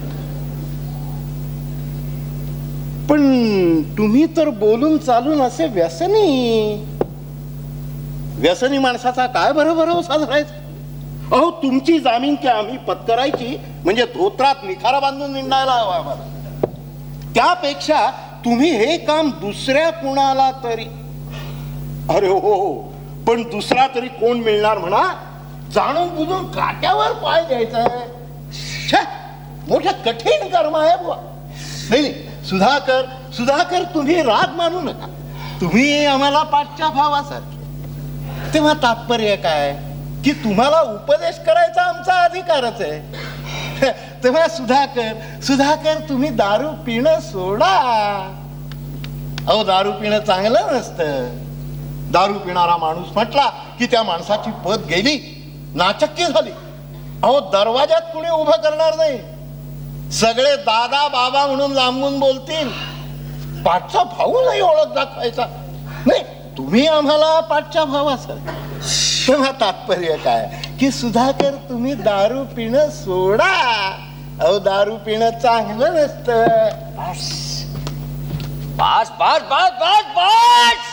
S8: पण तुम्ही तर बोलून चालून असे व्यसनी व्यसनी माणसाचा काय बरं भरोसा धरायचा? अहो तुमची जामीन की आम्ही पत्करायची म्हणजे धोत्रात निखारा बांधून निंडायला हवा आम्हाला. त्यापेक्षा तुम्ही हे काम दुसऱ्या कुणाला तरी. अरे हो हो पण दुसरा तरी कोण मिळणार म्हणा? जाणून बुजून काट्यावर पाय द्यायचा आहे. मोठं कठीण कर्म आहे बुवा. नाही सुधाकर सुधाकर तुम्ही राग मानू नका. तुम्ही आम्हाला पाठच्या भावासारखे. तेव्हा तात्पर्य काय की तुम्हाला उपदेश करायचा आमचा अधिकारच आहे. तेव्हा सुधाकर सुधाकर तुम्ही दारू पिणं सोडा. अहो दारू पिणं चांगलं नसतं. दारू पिणारा माणूस म्हटला की त्या माणसाची पत गेली, नाचक्की झाली. अहो दरवाजात कुणी उभं करणार नाही. सगळे दादा बाबा म्हणून लांबून बोलतील. पाठचा भाऊ नाही ओळख दाखवायचा. नाही तुम्ही आम्हाला पाठच्या भावासारखे. तेव्हा तात्पर्य काय की सुधाकर तुम्ही दारू पिणं सोडा. अहो दारू पिणं चांगलं नसतं.
S3: बस बस बस बस बस बस.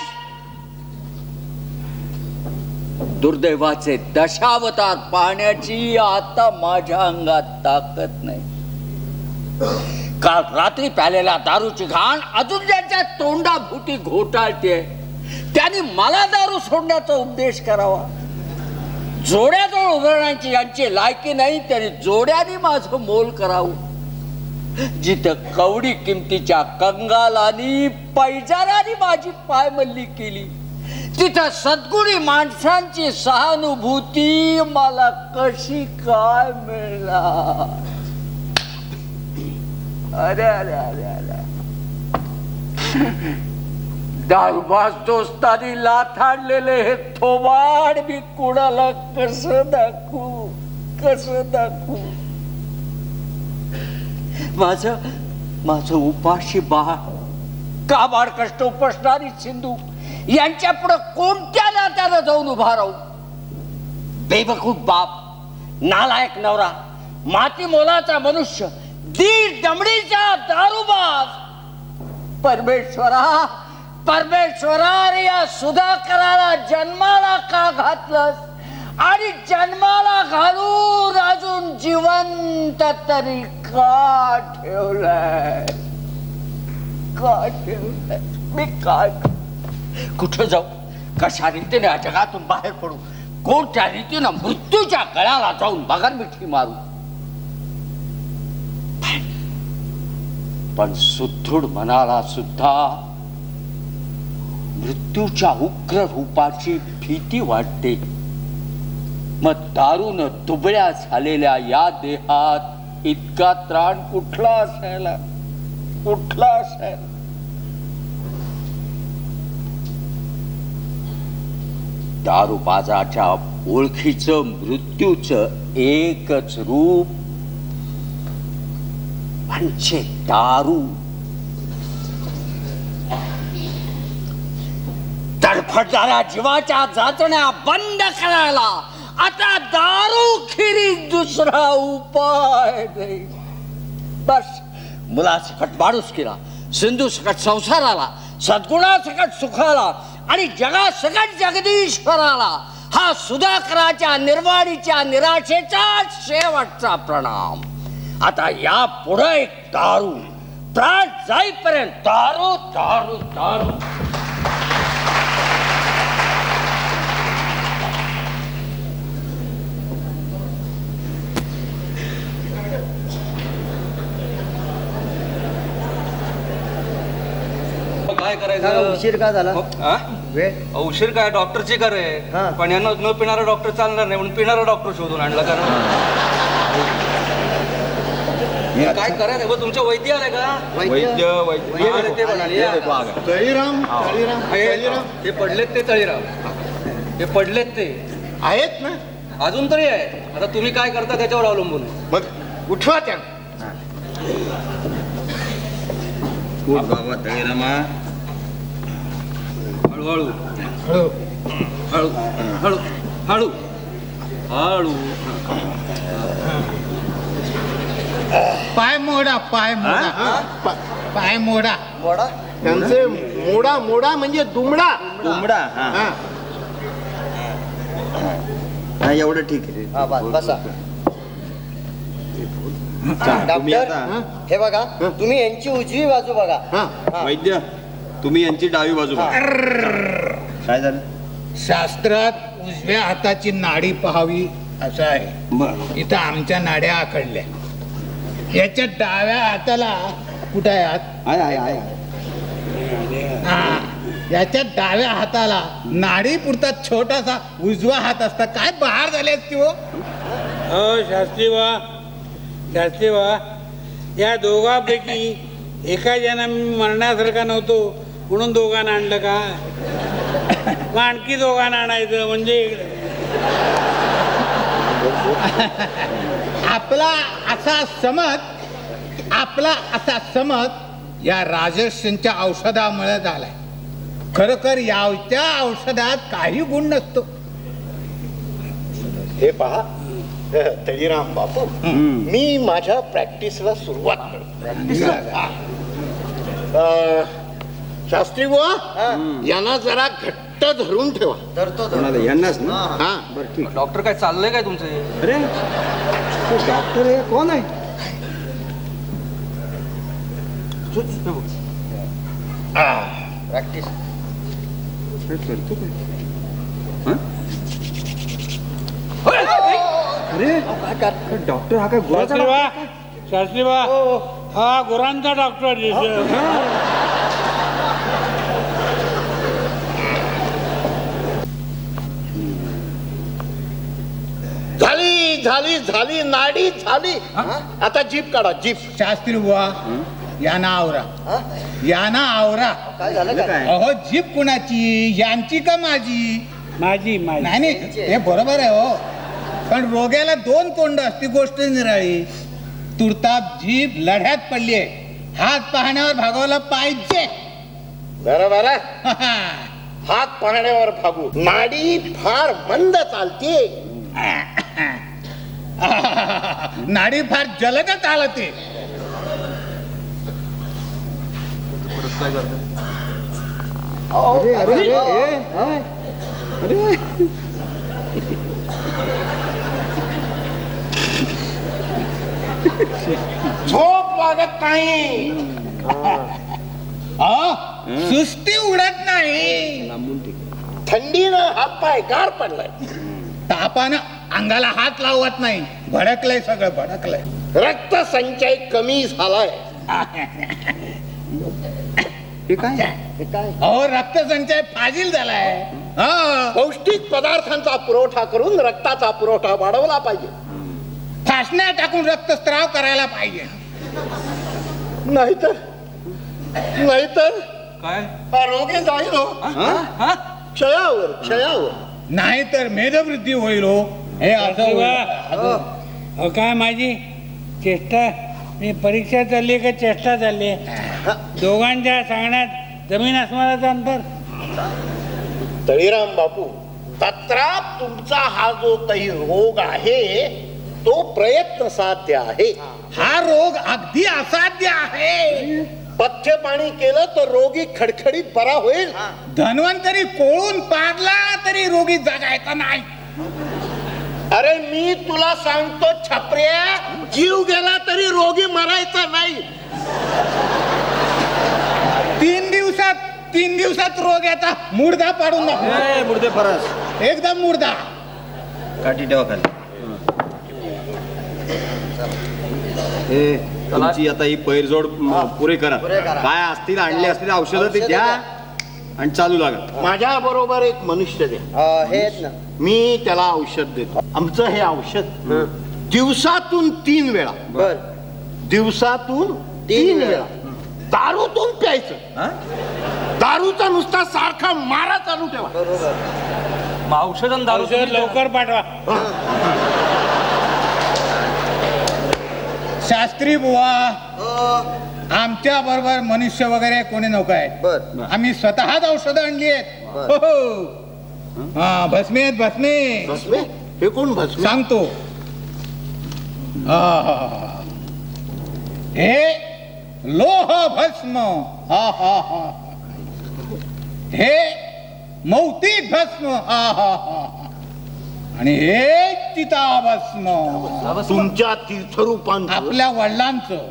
S3: दुर्दैवाचे दशावतार पाहण्याची आता माझ्या अंगात ताकद नाही. काल रात्री प्यालेल्या दारूची घाण अजून ज्यांच्या तोंडाभोवती घोटाळते त्यांनी मला दारू सोडण्याचा उपदेश करावा. जोड्याजवळ उभारण्याची यांची लायकी नाही, त्यांनी जोड्याने माझं मोल करावं. जिथं कवडी किमतीच्या कंगालानी पैजाराने माझी पायमल्ली केली तिथं सद्गुणी माणसांची सहानुभूती मला कशी काय मिळणार? अरे अरे अरे अरे दारूबाज दोस्तानी लाथाडलेले हे थोबाड मी कुणाला कसं दाखवू कसं दाखवू? माझ माझं उपाशी बाळ काबाड कष्ट उपसणारी सिंधू यांच्या पुढे कोणत्या नात्यानं जाऊन उभा राहू? बेवकूफ बाप, नालायक नवरा, माती मोलाचा मनुष्य, दीड दमडीचा दारूबाज. परमेश्वरा परमेश्वरा या सुधाकराला जन्माला का घातलंस आणि जन्माला घालून अजून जिवंत तरी का ठेवलंय? का ठेवलंय? मी काय कुठं जाऊ? कशा रीतीने या जगातून बाहेर पडू? कोणत्या रीतीनं मृत्यूच्या गळ्याला जाऊन बगर मिठी मारू? पण सुदृढ मनाला सुद्धा मृत्यूच्या उग्र रूपाची भीती वाटते. मग दारून दुबळ्या झालेल्या या देहात इतका त्राण कुठला असायला कुठला असायला. दारूबाजाच्या ओळखीचं मृत्यूचं एकच रूप म्हणजे दारू. तडफडणाऱ्या जीवाच्या जाचण्या बंद करायला आता दारू खिरीज दुसरा उपाय नाही. बस मुलासकट माणूस केला, सिंधू सकट संसाराला, सद्गुणासकट सुखाला आणि जगासकट जगदीश्वराला हा सुधाकराच्या निर्वाणीच्या निराशेचा शेवटचा प्रणाम. आता या पुढे एक दारू, प्राण जाईपर्यंत दारू दारू दारू.
S7: काय करायचं?
S5: उशीर का झाला?
S7: वेळ उशीर काय? डॉक्टरची कर आहे, पण यांना न पिणारा डॉक्टर चालणार नाही म्हणून पिणारा डॉक्टर शोधून आणला. कारण काय करायचं? तुमच्या वैद्य आले का?
S4: वैद्य वैद्य
S7: ते म्हणाले
S8: तळीराम
S7: हे पडलेत ते तळीराम, हे पडलेत ते
S8: आहेत ना
S7: अजून तरी आहे. आता तुम्ही काय करता त्याच्यावर अवलंबून आहे.
S8: मग उठवा त्या.
S4: बाबा तळीरामा,
S7: हळूहळू हळू हळू हळू हळू हळू.
S6: पाय मोडा, पाय मोडा, पा- पाय मोडा.
S5: मोडा
S8: त्यांचे मोडा मोडा म्हणजे दुमडा.
S4: तुमडा. हा
S8: हा.
S4: हा, एवढं ठीक आहे.
S5: हा बस बसा.
S4: तुम्ही
S5: डॉक्टर
S4: आता
S5: हे बघा, तुम्ही यांची उजवी बाजू बघा.
S8: हा.
S4: वैद्य तुम्ही यांची डावी बाजू बघा. काय झालं?
S6: शास्त्रात उजव्या हाताची नाडी पाहावी असं आहे.
S4: बरं.
S6: इथं आमच्या नाड्या आखडल्या. याच्या डाव्या हाताला कुठं आहे हात?
S4: आहे आहे आहे.
S6: हा. याच्या डाव्या हाताला नाडी पुरता छोटासा उजवा हात असता. काय बहार झाले असती हो.
S9: शास्त्री बा, शास्त्री बा, या दोघांपैकी एका जना मी मरण्यासारखा नव्हतो म्हणून दोघांना आणलं का? मग आणखी दोघांना आणायचं म्हणजे
S6: आपला असा समज आपला असा समज या राजर्षींच्या औषधामुळे झालाय. खरोखर याच्या औषधात काही गुण नसतो.
S8: हे पहा तळीराम बापू, मी माझ्या प्रॅक्टिसला सुरुवात करतो. अं, शास्त्री बुवा, यांना जरा घट्ट धरून ठेवा.
S5: धरतो
S4: कोणाला? यांनाच ना?
S8: हा.
S4: बरं ठीक.
S7: डॉक्टर काय चाललंय काय तुमचं?
S4: अरे तो डॉक्टर आहे. कोण आहे?
S5: प्रॅक्टिस.
S4: काय करतो काय? हं? अरे डॉक्टर हा काय गुराचा
S9: शास्त्री बा, शास्त्री बा, हा गुरांचा डॉक्टर.
S8: झाली झाली झाली नाडी झाली. आता जीप काढा, जीप.
S6: शास्त्री बुवा, यांना आवरा, यांना आवरा.
S5: काय झालं काय?
S6: अहो जीप कुणाची, यांची का माझी?
S9: माझी माझी
S6: नाही नाही, हे बरोबर आहे हो, पण रोग्याला दोन तोंड असती गोष्ट निराळी. तुर्ताप जीप लढ्यात पडली आहे. हात पाहण्यावर भागवला पाहिजे.
S8: बरोबर आहे. हात पाहण्यावर भागू. नाडी फार मंद चालते.
S6: नाडी फार जलद चालते.
S4: अरे अरे अरे अरे
S8: झोप लागत नाही.
S6: सुस्ती उडत नाही.
S8: थंडीनं हात पाय गार पडलाय.
S6: तापानं अंगाला हात लावत नाही. भडकलंय, सगळं भडकलंय.
S8: रक्त संचय कमी झालाय. हे काय
S5: हे काय
S6: अहो रक्तसंचय फाजील झालाय. हा
S8: पौष्टिक पदार्थांचा पुरवठा करून रक्ताचा पुरवठा वाढवला पाहिजे.
S6: फासण्या टाकून रक्तस्राव करायला पाहिजे.
S8: नाहीतर नाहीतर
S7: काय
S8: हा रोगी जाईल हो. क्षयावर क्षयावर
S6: नाहीतर मेदवृद्धी होईल हो. हे असं होईल.
S9: अहो काय माझी चेष्टा मी परीक्षा चालली का चेष्टा चालली दोघांच्या सांगण्यात जमीन आसमानाचं अंतर.
S8: तळीराम बापू, तत्राप तुमचा हा जो काही रोग आहे तो प्रयत्न साध्य आहे.
S6: हा रोग अगदी असाध्य आहे.
S8: पथ्य पाणी केलं तर रोगी खडखडीत बरा होईल.
S6: धन्वंतरी कोळून पाडला तरी रोगी जगायचा नाही.
S8: अरे मी तुला सांगतो छपऱ्या, जीव गेला तरी रोगी मरायचा नाही.
S6: तीन दिवसात तीन दिवसात रोग्याचा मुर्दा पाडून दाखव.
S4: मुर्दे फरस
S6: एकदम मुर्दा.
S4: काठी ठेवा खाली. ए, तुमची आता ही पैरजोड पुरे करा. काय असतील आणले असतील औषधं ते द्या आणि चालू लागा.
S8: माझ्या बरोबर एक मनुष्य दे.
S5: हेच ना.
S8: मी त्याला औषध देतो. आमचं हे औषध दिवसातून तीन वेळा
S5: बर
S8: दिवसातून तीन वेळा दारूतून प्यायचं. दारूचा नुसता सारखा मारा चालू ठेवा.
S7: मग औषध आणि दारू
S9: औषध लवकर पाठवा.
S6: शास्त्री बुवा, आमच्या बरोबर मनुष्य वगैरे कोणी नको आहेत.
S5: बर
S6: आम्ही स्वतःच औषधं आणली आहेत.
S5: बर.
S6: हो, हो. हा भस्मे आहेत भस्मे.
S8: भस्मे? हे कोण भस्मे?
S6: सांगतो. हा, हा, हा. हे लोह भस्म. हा हा हा. हे मौतिक भस्म. हा हा हा. आणि हे चिताभस्म.
S8: तुमच्या तीर्थरूपांचं
S6: आपल्या वडिलांचं.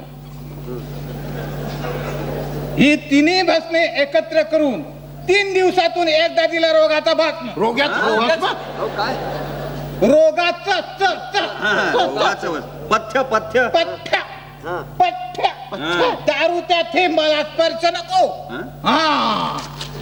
S6: ही तिन्ही भस्मे एकत्र करून तीन दिवसातून एकदा दिला रोगाचा भस्म.
S8: रोग्यात
S5: काय
S6: रोगाचा च च
S4: पथ्य पथ्य
S6: पथ्य पथ्य दारू त्या थेंबाला स्पर्श नको. हा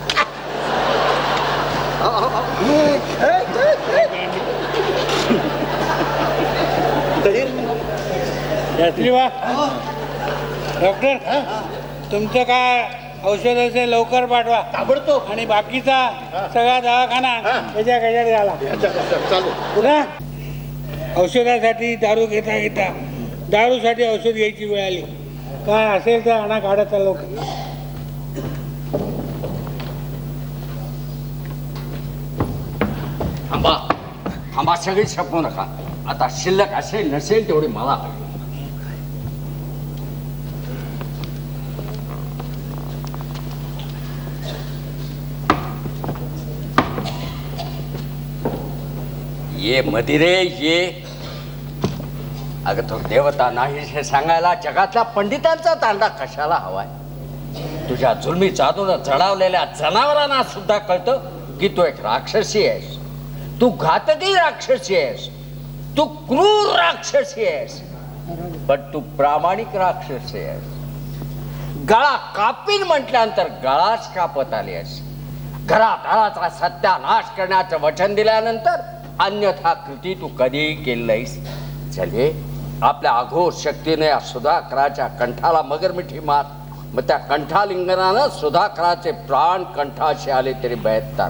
S9: शास्त्री वा डॉक्टर तुमचं काय औषध असेल लवकर पाठवा.
S8: ताबडतोब.
S9: आणि बाकीचा सगळा दवाखाना त्याच्या गजात झाला.
S8: चालू.
S9: पुन्हा औषधासाठी दारू घेता घेता दारूसाठी औषध घ्यायची वेळ आली. काय असेल तर आणा काढा लवकर.
S3: थांबा थांबा सगळी छपवू नका. आता शिल्लक असेल नसेल तेवढी मला हवी. ये मदिरे ये. अगं तो देवता नाही हे सांगायला जगातल्या पंडितांचा तांडा कशाला हवाय. तुझ्या जुलमी जादून चढावलेल्या जनावरांना सुद्धा कळतं की तू एक राक्षसी आहेस. तू घातकी राक्षसी आहेस. तू क्रूर राक्षसी आहेस. पण तू प्रामाणिक राक्षसी आहेस. गळा कापीन म्हटल्यानंतर गळाच कापत आली आहेस. घरादाराचा सत्यानाश करण्याचं वचन दिल्यानंतर अन्यथा कृती तू कधीही केली नाहीस. चले आपल्या अघोर शक्तीने या सुधाकराच्या कंठाला मगरमिठी मार. मग त्या कंठालिंगनानं सुधाकराचे प्राण कंठाशी आले तरी बेहत्तर.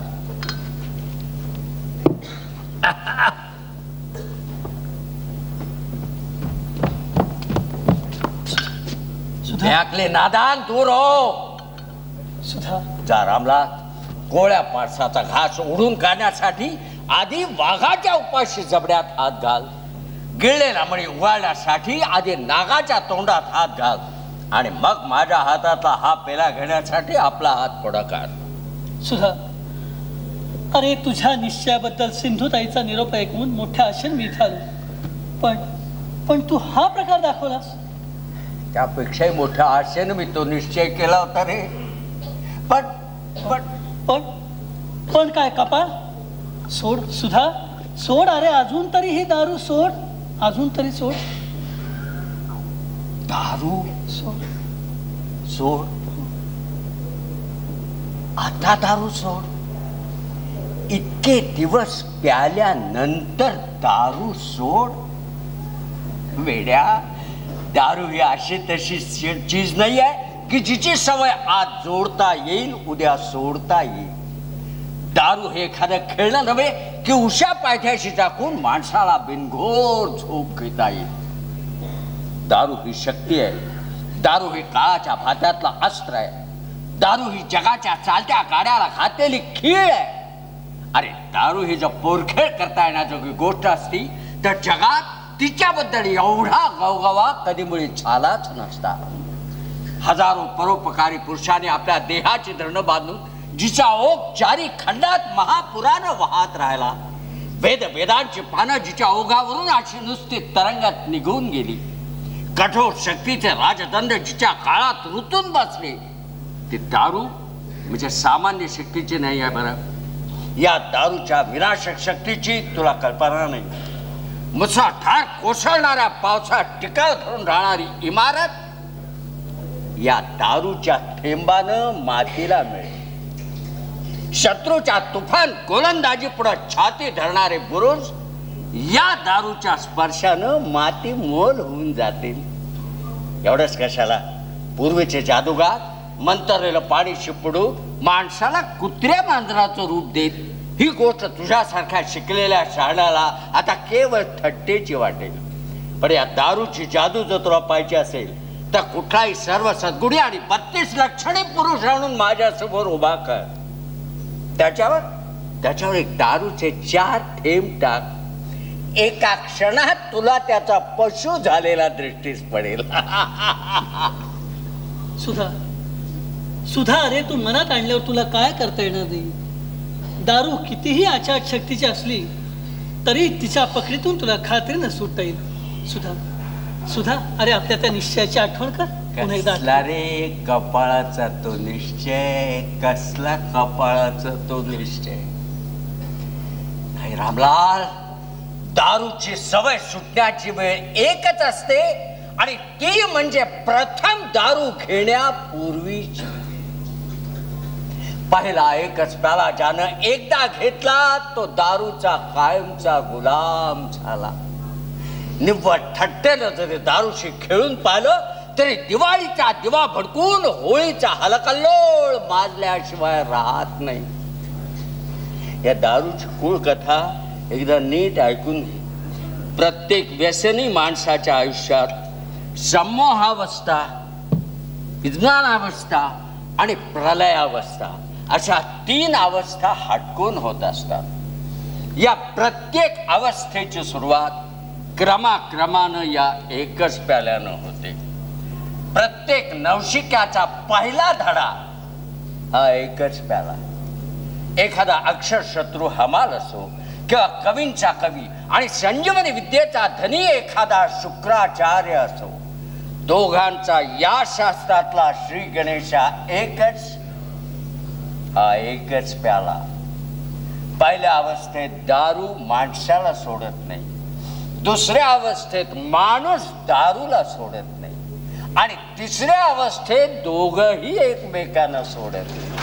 S3: भ्याकले नादान दूर हो.
S7: सुधा
S3: जा रामला. गोळ्या पाडसाचा घास उडून काढण्यासाठी आधी वाघाच्या उपाशी जबड्यात हात घाल. गिळलेला मणी उगाळण्यासाठी आधी नागाच्या तोंडात हात घाल. आणि मग माझ्या हातातला हा पेला घेण्यासाठी आपला हात पुढं काढ.
S10: सुधा, अरे तुझ्या निश्चयाबद्दल सिंधुताईचा निरोप ऐकून मोठ्या आशेने मी इथं आलो. पण पण तू हा प्रकार दाखवलास.
S3: त्यापेक्षाही मोठ्या आशेने मी तो निश्चय केला होता रे. पण
S10: पण पण पण काय कपाळ सोड सुधा सोड. अरे अजून तरी ही दारू सोड. अजून तरी सोड.
S3: दारू
S10: सोड.
S3: सोड, आता दारू सोड. इतके दिवस प्याल्यानंतर दारू सोड? वेड्या, दारू ही अशी तशी चीज नाही आहे की जिची सवय आज जोडता येईल उद्या सोडता येईल. दारू हे एखादं खेळणं नव्हे की उशा पायथ्याशी टाकून माणसाला बिनघोर झोप घेता येईल. दारू ही शक्ती आहे. दारू ही काळाच्या भात्यातला अस्त्र आहे. दारू ही जगाच्या चालत्या गाड्याला घातलेली खीळ आहे. अरे दारू ही जर पोरखेळ करता येण्याजोगी गोष्ट असती तर जगात तिच्याबद्दल एवढा गवगवा कधी मुळी झालाच नसता. हजारो परोपकारी पुरुषांनी आपल्या देहाची धरणं बांधून जिचा ओघ चारी खंडात महापुरानं वाहत राहिला, वेद वेदांची पानं जिच्या ओघावरून अशी नुसती तरंगात निघून गेली, कठोर शक्तीचे राजदंड जिच्या काळात रुतून बसले, ती दारू म्हणजे सामान्य शक्तीची नाही आहे. बरं, या दारूच्या विनाशक शक्तीची तुला कल्पना नाही. मुसळधार कोसळणाऱ्या पावसात टिकाव धरून राहणारी इमारत या दारूच्या थेंबानं मातीला मिळेल. शत्रूच्या तुफान गोलंदाजी पुढे छाती धरणारे बुरुज या दारूच्या स्पर्शानं माती मोल होऊन जातील. एवढंच कशाला, पूर्वीचे जादूगार मंतरलेलं पाणी शिपडून माणसाला कुत्र्या मांजराचं रूप देत, ही गोष्ट तुझ्यासारख्या शिकलेल्या शहाण्याला आता केवळ थट्टेची वाटेल. पण या दारूची जादू जर तुला पाहिजे असेल तर कुठलाही सर्व सद्गुणी आणि बत्तीस लक्षणी पुरुष आणून माझ्यासमोर उभा कर. त्याच्यावर त्याच्यावर एक दारूचे चार थेंब टाक. एका क्षणात तुला त्याचा पशु झालेला दृष्टीस पडेल.
S10: सुधा सुधा अरे, तू मनात आणल्यावर तुला काय करता येणार नाही. दारू कितीही आचाट शक्तीची असली तरी तिच्या पकडीतून तुला खात्रीनं सुटता येईल. सुधा सुधा अरे, आपल्या त्या निश्चयाची आठवण कर पुन्हा एकदा.
S3: कसला रे कपाळाचा तो निश्चय, कसला कपाळाचा तो निश्चय. नाही रामलाल, दारूची सवय सुटण्याची वेळ एकच असते आणि ती म्हणजे प्रथम दारू घेण्यापूर्वीची. पहिला एकच प्याला ज्यानं एकदा घेतला तो दारूचा कायमचा गुलाम झाला. निव्वळ थट्टेनं जरी दारूशी खेळून पाहिलं तरी दिवाळीचा दिवा भडकून होळीचा हलकल्लोळ माजल्याशिवाय राहत नाही. या दारूची कुळ कथा एकदा नीट ऐकून घे. प्रत्येक व्यसनी माणसाच्या आयुष्यात संमोहावस्था, विज्ञानावस्था आणि प्रलयावस्था अशा तीन अवस्था हटकून होत असतात. या प्रत्येक अवस्थेची सुरुवात क्रमाक्रमानं या एकच प्याल्यानं होते. प्रत्येक नवशिक्याचा पहिला धडा हा एकच प्याला. एखादा अक्षरशत्रू हमाल असो किंवा कवींचा कवी आणि संजीवनी विद्येचा धनी एखादा शुक्राचार्य असो, दोघांचा या शास्त्रातला श्री गणेशा एकच हा एकच प्याला. पहिल्या अवस्थेत दारू माणसाला सोडत नाही, दुसऱ्या अवस्थेत माणूस दारूला सोडत नाही आणि तिसऱ्या अवस्थेत दोघही एकमेकांना सोडत नाही.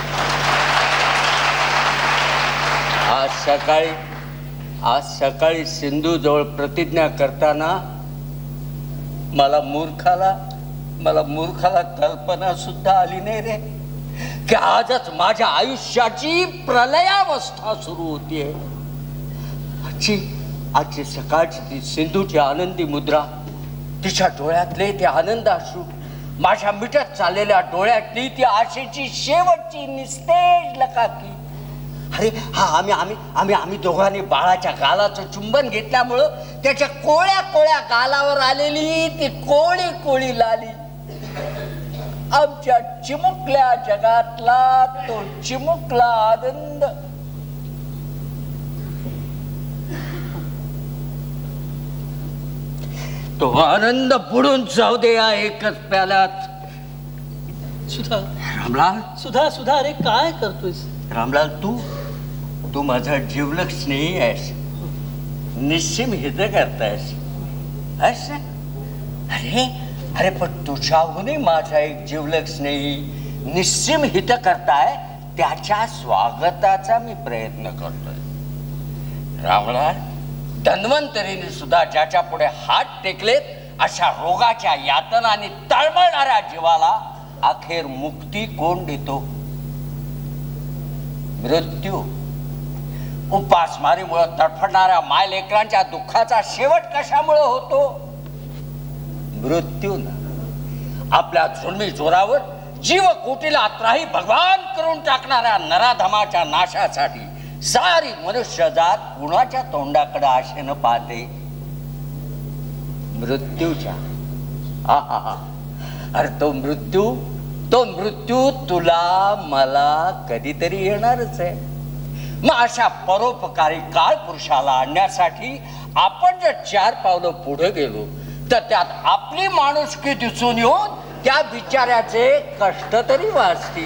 S3: आज सकाळी आज सकाळी सिंधू जवळ प्रतिज्ञा करताना मला मूर्खाला मला मूर्खाला कल्पना सुद्धा आली नाही रे की आजच माझ्या आयुष्याची प्रलयावस्था सुरू होतीये. आजची आजची सकाळची ती सिंधूची आनंदी मुद्रा, तिच्या डोळ्यातले ते आनंद अश्रू, माझ्या मिटत चाललेल्या डोळ्यातली ती आशेची शेवटची निस्तेज लकाकी. अरे हा आम्ही आम्ही आम्ही आम्ही दोघांनी बाळाच्या गालाचं चुंबन घेतल्यामुळं त्याच्या कोळ्या कोळ्या गालावर आलेली ती कोळी कोळी लाली, आमच्या चिमुकल्या जगातला तो चिमुकला आनंद. तो आनंद बुडून जाऊ दे या एकच प्याल्यात.
S10: सुधा
S3: रामलाल
S10: सुधा सुधा अरे काय करतोयस?
S3: रामलाल, तू तू माझा जीवलक स्नेही आहेस, निश्चिम हित करतायस. अरे अरे पण तुझ्याहूनही माझा एक जिवलग स्नेही निस्सीम हित करताय त्याच्या स्वागताचा मी प्रयत्न करतोय. रामलाल, धन्वंतरीने सुद्धा ज्याच्या पुढे हात टेकलेत अशा रोगाच्या यातनाने तळमळणाऱ्या जीवाला अखेर मुक्ती कोण देतो? मृत्यू. उपासमारीमुळे तडफडणाऱ्या मायलेकरांच्या दुःखाचा शेवट कशामुळे होतो? मृत्यू ना. आपल्या जुलमी जोरावर जीवकोटीला त्राही भगवान करून टाकणाऱ्या नराधमाच्या नाशासाठी सारी मनुष्यजात कुणाच्या तोंडाकडे आशेनं पाहते? मृत्यूच्या. आहा, अरे तो मृत्यू तो मृत्यू तुला मला कधीतरी येणारच आहे. मग अशा परोपकारी काळ पुरुषाला आणण्यासाठी आपण जर चार पावलं पुढे गेलो तर त्यात आपली माणुसकी दिसून येऊन त्या बिचाऱ्याचे कष्ट तरी वाचतील.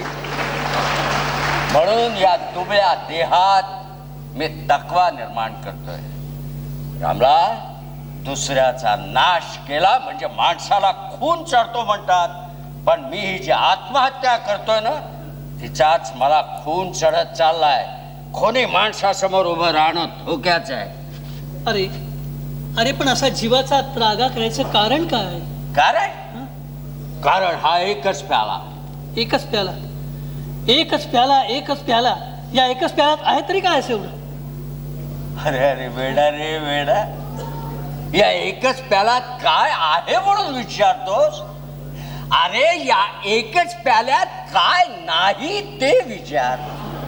S3: म्हणून या दुबळ्या देहात मी तकवा निर्माण करतोय. रामलाल, दुसऱ्याचा नाश केला म्हणजे माणसाला खून चढतो म्हणतात, पण मी ही जी आत्महत्या करतोय ना तिचाच मला खून चढत चाललाय. कोणी माणसासमोर उभं राहणं धोक्याचं आहे.
S10: अरे अरे पण असा जीवाचा त्रागा करायचं कारण काय?
S3: कारण कारण हा एकच प्याला.
S10: एकच प्याला एकच प्याला एकच प्याला या एकच प्याल्यात आहे तरी काय असं एवढं?
S3: अरे अरे वेडा रे वेडा, या एकच प्याल्यात काय आहे म्हणून विचारतोस? अरे या एकच प्याल्यात काय नाही ते विचार.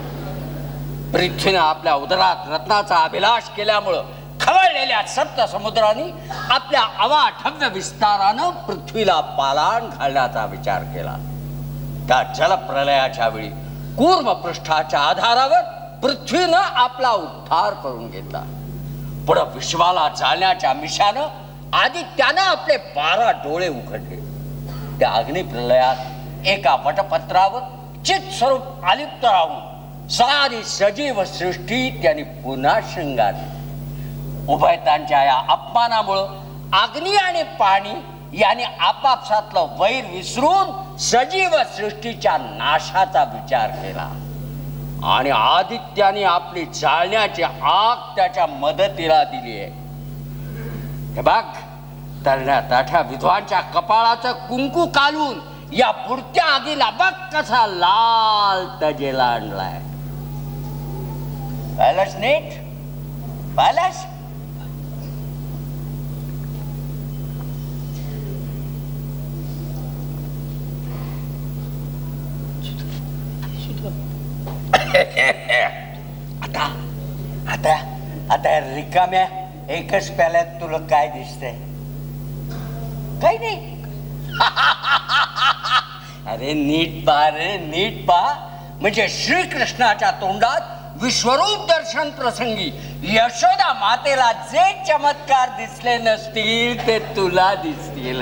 S3: पृथ्वीने आपल्या उदरात रत्नाचा अभिलाष केल्यामुळं खवळलेल्या सप्त समुद्रांनी आपल्या अवाढव्य विस्तारानं पृथ्वीला पालाण घालण्याचा विचार केला. त्या जलप्रलयाच्या वेळी कूर्म पृष्ठाच्या आधारावर पृथ्वीनं आपला उद्धार करून घेतला. पुढं विश्वाला जाळण्याच्या मिशानं आदित्यानं आपले बारा डोळे उघडले. त्या अग्निप्रलयात एका वटपत्रावर चित स्वरूप आलिप्त राहून सारी सजीव सृष्टी त्यांनी पुन्हा शृंगारली. उभयतांच्या या अपमानामुळं अग्नी आणि पाणी यांनी आपापसातलं वैर विसरून सजीव सृष्टीच्या नाशाचा विचार केला आणि आदित्याने आपली जाळण्याची आग त्याच्या मदतीला दिली आहे. हे बघ, तरण्या ताठ्या विद्वांच्या कपाळाचं कुंकू काढून या पुढच्या आगीला बघ कसा लाल तजेला आणलाय. पाहिलंच नीट? पाहिलंच? आता आता आता रिकाम्या एकच प्याल्यात तुला काय दिसतंय? काही नाही. अरे नीट पहा रे, नीट पहा. म्हणजे श्रीकृष्णाच्या तोंडात विश्वरूप दर्शन प्रसंगी यशोदा मातेला जे चमत्कार दिसले नसतील ते तुला दिसतील.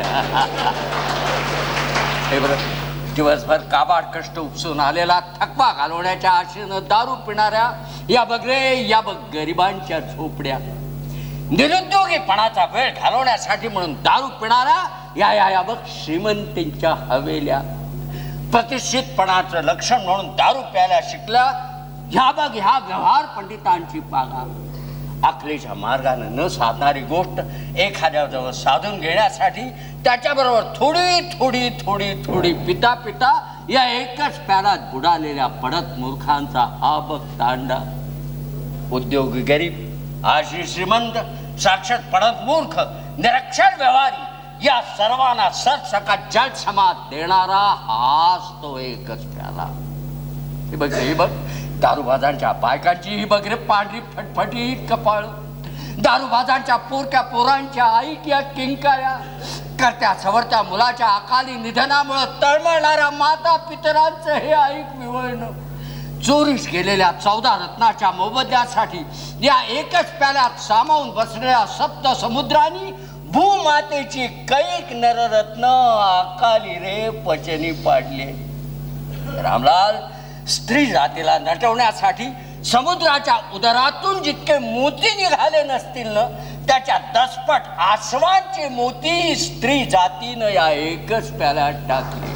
S3: हे बरं, दिवसभर काबाड कष्ट उपसून आलेला थकवा घालवण्याच्या आशेनं दारू पिणाऱ्या या बघ रे, या बघ गरिबांच्या झोपड्या. निरुद्योगीपणाचा वेळ घालवण्यासाठी म्हणून दारू पिणाऱ्या या या या बघ श्रीमंतींच्या हवेल्या. प्रतिष्ठितपणाचं लक्षण म्हणून दारू प्यायला शिकल्या ह्या बघ ह्या व्यवहार पंडितांची पागा. अकलेच्या मार्गानं न साधणारी गोष्ट एखाद्या जवळ साधून घेण्यासाठी त्याच्याबरोबर थोडी थोडी थोडी थोडी पिता पिता या एकच प्यालात बुडालेल्या पडत मूर्खांचा हा बघ तांडा. उद्योगी गरीब, आशी श्रीमंत, साक्षात पडत मूर्ख, निरक्षर व्यवहारी या सर्वांना सरसकट जल समाज देणारा हाच तो एकच प्याला. हे बघ हे बघ दारूबाजांच्या बायकांची ही बघ रे पांढरी फटफटीत कपाळ. दारूबाजांच्या पोरक्या पोरांच्या ऐक्या किंकाळ्या. करत्या सवरत्या मुलाच्या अकाली निधनामुळे तळमळणाऱ्या माता पितरांचं हे ऐक विवळणं. चोरीस गेलेल्या चौदा रत्नाच्या मोबदल्यासाठी या एकच प्याल्यात सामावून बसलेल्या सप्त समुद्रांनी भूमातेची कैक नररत्न अकाली रे पचनी पाडले. रामलाल, स्त्री जातीला नटवण्यासाठी समुद्राच्या उदरातून जितके मोती निघाले नसतील ना त्याच्या दसपट आसवांचे मोती स्त्री जातीनं या एकच प्याल्यात टाकले.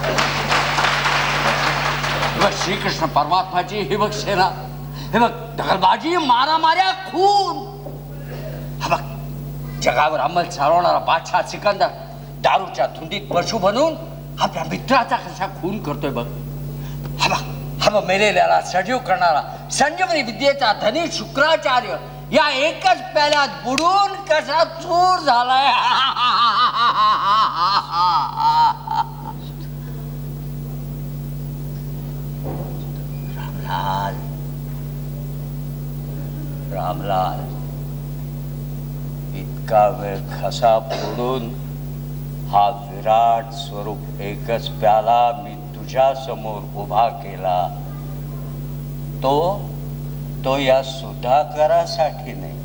S3: श्रीकृष्ण परमात्माची ही बघ सेना, हे बघ दगलबाजी, मारामाऱ्या, खून. हा बघ जगावर अंमल चालवणारा बादशाह सिकंदर दारूच्या धुंदीत पशु बनून आपल्या मित्राचा कसा खून करतोय बघ. हा बघ हा बघ मेलेल्याला सजीव करणारा संजीवनी विद्येचा धनी शुक्राचार्य या एकच प्याल्यात बुडून कसा चूर झालाय. रामलाल, रामलाल, इतका वेळ खसा फोडून हा विराट स्वरूप एकच प्याला मी तुझ्या समोर उभा केला. तो तो या सुधाकरासाठी नाही.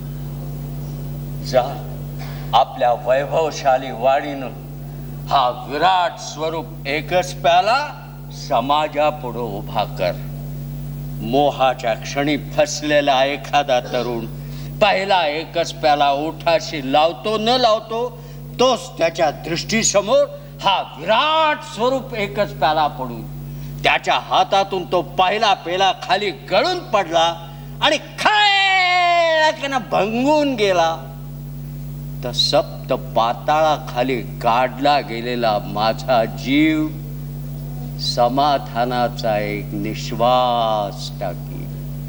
S3: जा आपल्या वैभवशाली वाणीनं हा विराट स्वरूप एकच प्याला समाजापुढे उभा कर. मोहाच्या क्षणी फसलेला एखादा तरुण पहिला एकच प्याला ओठाशी लावतो न लावतो, तोच त्याच्या दृष्टीसमोर हा विराट स्वरूप एकच प्याला पडून त्याच्या हातातून तो पहिला पेला खाली गळून पडला आणि खळखळानं भंगून गेला. तर सप्त पाताळाखाली काढला गेलेला माझा जीव समाधानाचा एक निश्वास टाकी.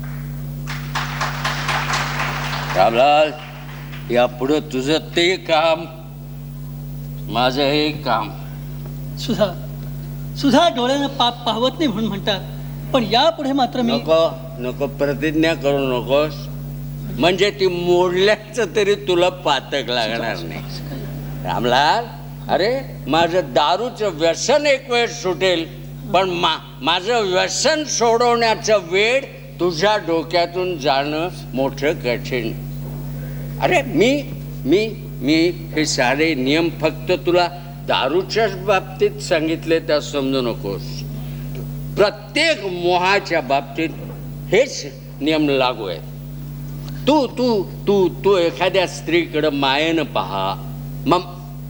S3: रामलाल, यापुढे तुझं ते काम, माझं हे काम.
S10: सुधा सुधा डोळ्यानं पाप पाहत नाही म्हणून म्हणतात, पण यापुढे मात्र मी
S3: नको नको प्रतिज्ञा करू नकोस, म्हणजे ती मोडल्याचं तरी तुला पातक लागणार नाही. रामलाल, अरे माझं दारूचं व्यसन एक वेळ सुटेल, पण मा माझं व्यसन सोडवण्याचं वेळ तुझ्या डोक्यातून जाणं मोठं कठीण. अरे मी मी मी हे सारे नियम फक्त तुला दारूच्याच बाबतीत सांगितले त्या समजू नकोस. प्रत्येक मोहाच्या बाबतीत हेच नियम लागू आहेत. तू तू तू तू एखाद्या स्त्रीकडे मायेनं पहा. मग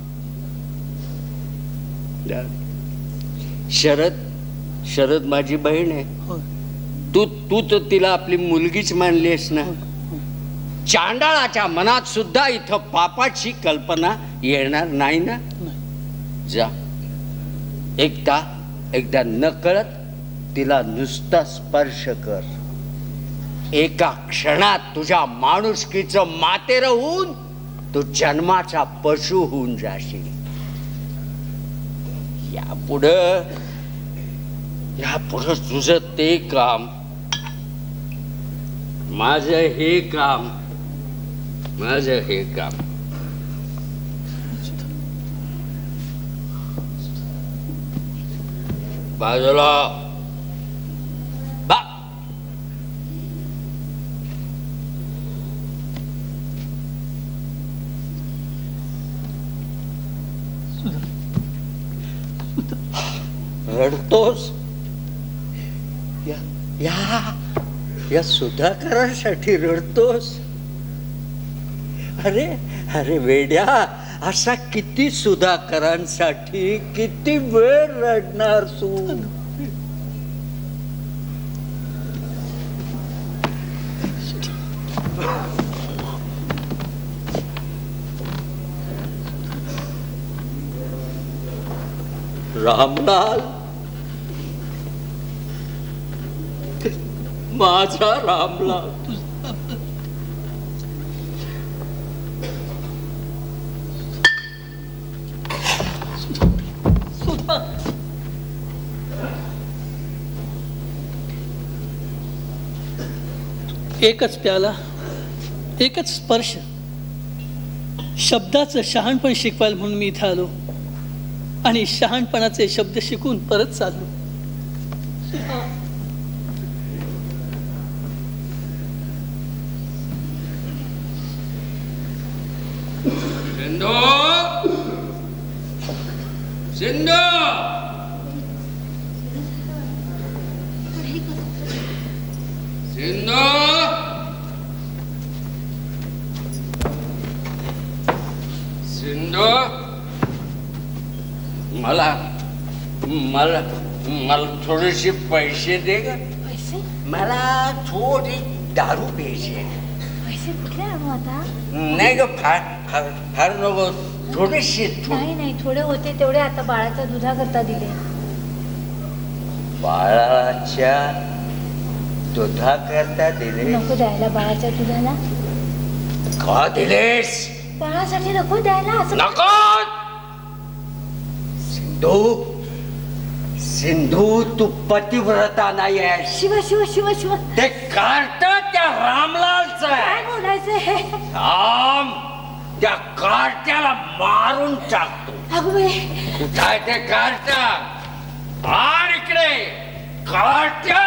S3: शरद शरद माझी बहीण आहे. तू तू तर तिला आपली मुलगीच मानलीस ना. चांडाळाच्या मनात सुद्धा इथं पापाची कल्पना येणार नाही ना. जा एकदा एकदा नकळत तिला नुसता स्पर्श कर. एका क्षणात तुझ्या माणुसकीचं मातेर होऊन तू जन्माचा पशु होऊन जाशील. यापुढं यापुढं तुझं ते काम, माझं हे काम, माझं हे काम. बाजूला बा. रडतोस या या या सुधाकरांसाठी रडतोस. अरे अरे वेड्या, असा किती सुधाकरांसाठी किती वेळ रडणार तू. रामलाल, माझा रामलाल.
S10: एकच प्याला, एकच स्पर्श, शब्दाचं शहाणपण शिकवायला म्हणून मी इथं आलो आणि शहाणपणाचे शब्द शिकून परत चाललो.
S3: सिंधू, सिंधू, सिंधू, सिंधू, मला मला मला थोडेसे पैसे दे ग.
S1: पैसे
S3: मला थोडी दारू प्यायची आहे.
S1: पैसे कुठले आणू आता?
S3: नाही ग, फार फार फार नको, थोडेसे.
S1: नाही नाही, थोडे होते तेवढे आता बाळाच्या दुधा करता दिले.
S3: बाळाच्या दुधा करता दिले?
S1: नको द्यायला बाळाच्या दुधाला.
S3: का दिलेस?
S1: बाळासाठी नको द्यायला. असं
S3: नको. सिंधू, सिंधू, तू पतिव्रता नाही आहे.
S1: शिव शिव शिव शिव.
S3: ते कार्ट त्या रामलालच
S1: काय
S3: आहे.
S1: बोलायचं हे?
S3: राम त्या कार्ट्याला मारून टाकतो.
S1: अगं बाई,
S3: कुठं आहे ते कार्ट? आण इकडे कार्ट्या.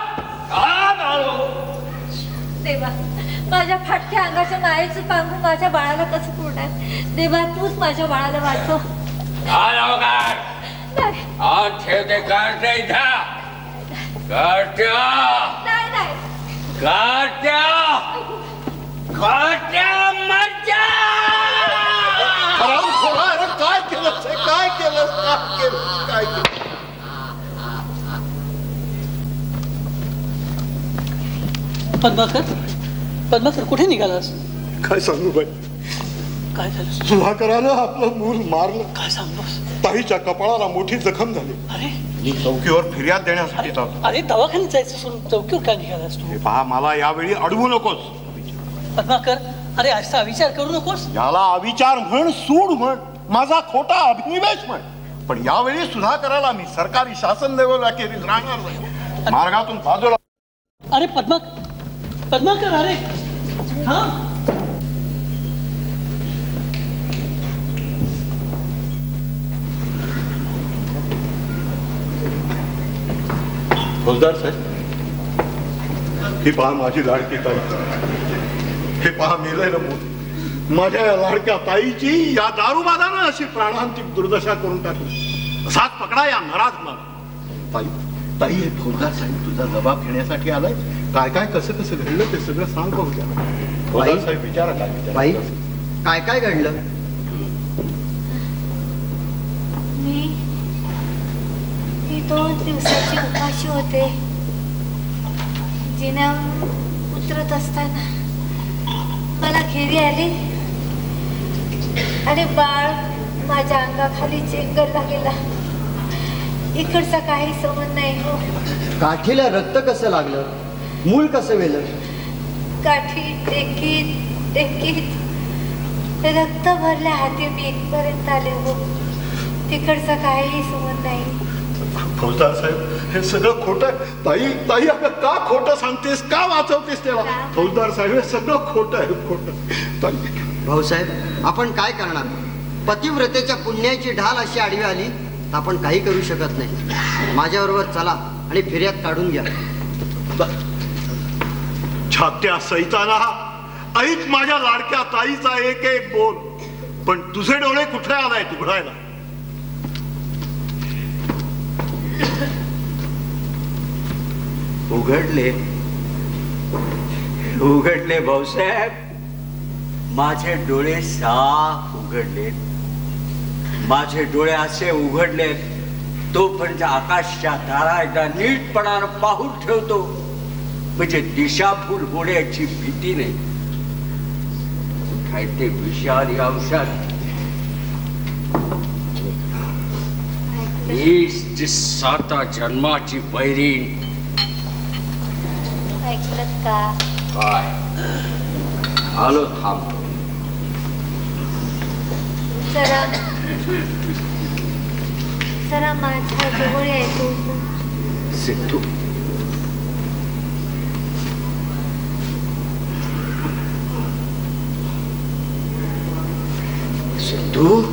S1: देवा, माझ्या फाटक्या अंगाच्या मायेचं पांघरून माझ्या बाळाला कसं पुरणार? देवा, तूच माझ्या बाळाला वाचव.
S3: आण ठेव ते कार्ट इथं. कार्ट्या,
S1: नाही नाही,
S3: कार्ट्या, कार्ट्या, मज्जा.
S8: काय केलं काय केलं काय केलं काय केलं?
S10: पद्माकर, पद्माकर कुठे निघालास?
S8: काय सांगू बाई,
S10: काय झालं?
S8: सुधाकरानं आपलं मूल मारलं.
S10: काय सांगतोस?
S8: ताईच्या कपाळाला मोठी जखम झाली.
S10: अरे,
S8: मी चौकीवर फिर्याद देण्यासाठी जातो.
S10: अरे दवाखान्यात जायचं सोडून चौकीवर काय निघालास तू?
S8: हे पहा, मला यावेळी अडवू नकोस.
S10: पद्माकर, अरे असा विचार करू नकोस.
S8: याला अविचार म्हण, सूड म्हण, माझा खोटा अभिनिवेश म्हण, पण यावेळी सुधाकराला मी सरकारी शासन लेवलला केली राहणार नाही. मार्गातून बाजूला.
S10: अरे पद्माकर, पद्माकर, अरे हा.
S8: फौजदार साहेब, ही पहा माझी लाडकी ताई. हे पहा मेलेलं मूल. माझ्या या लाडक्या ताईची या दारूबाजानं अशी प्राणांतिक दुर्दशा करून टाकली. असाच पकडा या नराधमाला. ताई, ताई, हे फौजदार साहेब तुझा जबाब घेण्यासाठी आलाय. काय काय कसं कसं घडलं ते सगळं सांग बघू द्या. फौजदार साहेब विचारा काय विचारा.
S5: बाई, काय काय घडलं?
S1: मी मी दोन दिवसाची उपाशी होते. जिन्यावर उतरत असताना मला घेरी आली आणि बाळ माझ्या अंगाखाली चेंगरला गेला. इकडचा काही संबंध नाही हो.
S5: काठीला रक्त कसं लागलं? मूल कसं वेलं?
S1: काठी टेकीत टेकीत रक्त भरल्या हाती मी इथपर्यंत आले हो. तिकडचा काही संबंध नाही.
S8: फौजदार साहेब, हे सगळं खोटं आहे. ताई, ताई, अगं का खोटं सांगतेस, का वाचवतेस त्याला? फौजदार साहेब, हे सगळं खोटं आहे, खोटं. ताई,
S5: भाऊसाहेब, आपण काय करणार? पतिव्रतेच्या पुण्याची ढाल अशी आडवी आली तर आपण काही करू शकत नाही. माझ्याबरोबर चला आणि फिर्याद काढून घ्या.
S8: छात्या सैताना, ऐक माझ्या लाडक्या ताईचा एक एक बोल. पण तुझे डोळे कुठे आलाय उघडायला?
S3: उघडले उघडले भाऊसाहेब, माझे डोळे साफ उघडले. माझे डोळे असे उघडले तोपर्यंत आकाशच्या तारा एकदा नीटपणानं पाहून ठेवतो, म्हणजे दिशाभूल होण्याची भीती नाही. काय ते विषारी औषध, हीच साता जन्माची बैरीण.
S1: ऐकलत का?
S3: काय? आलो, थांब.
S1: जरा जरा माझ्या जवळ यायचो.
S3: सिद्धू, सिद्धू,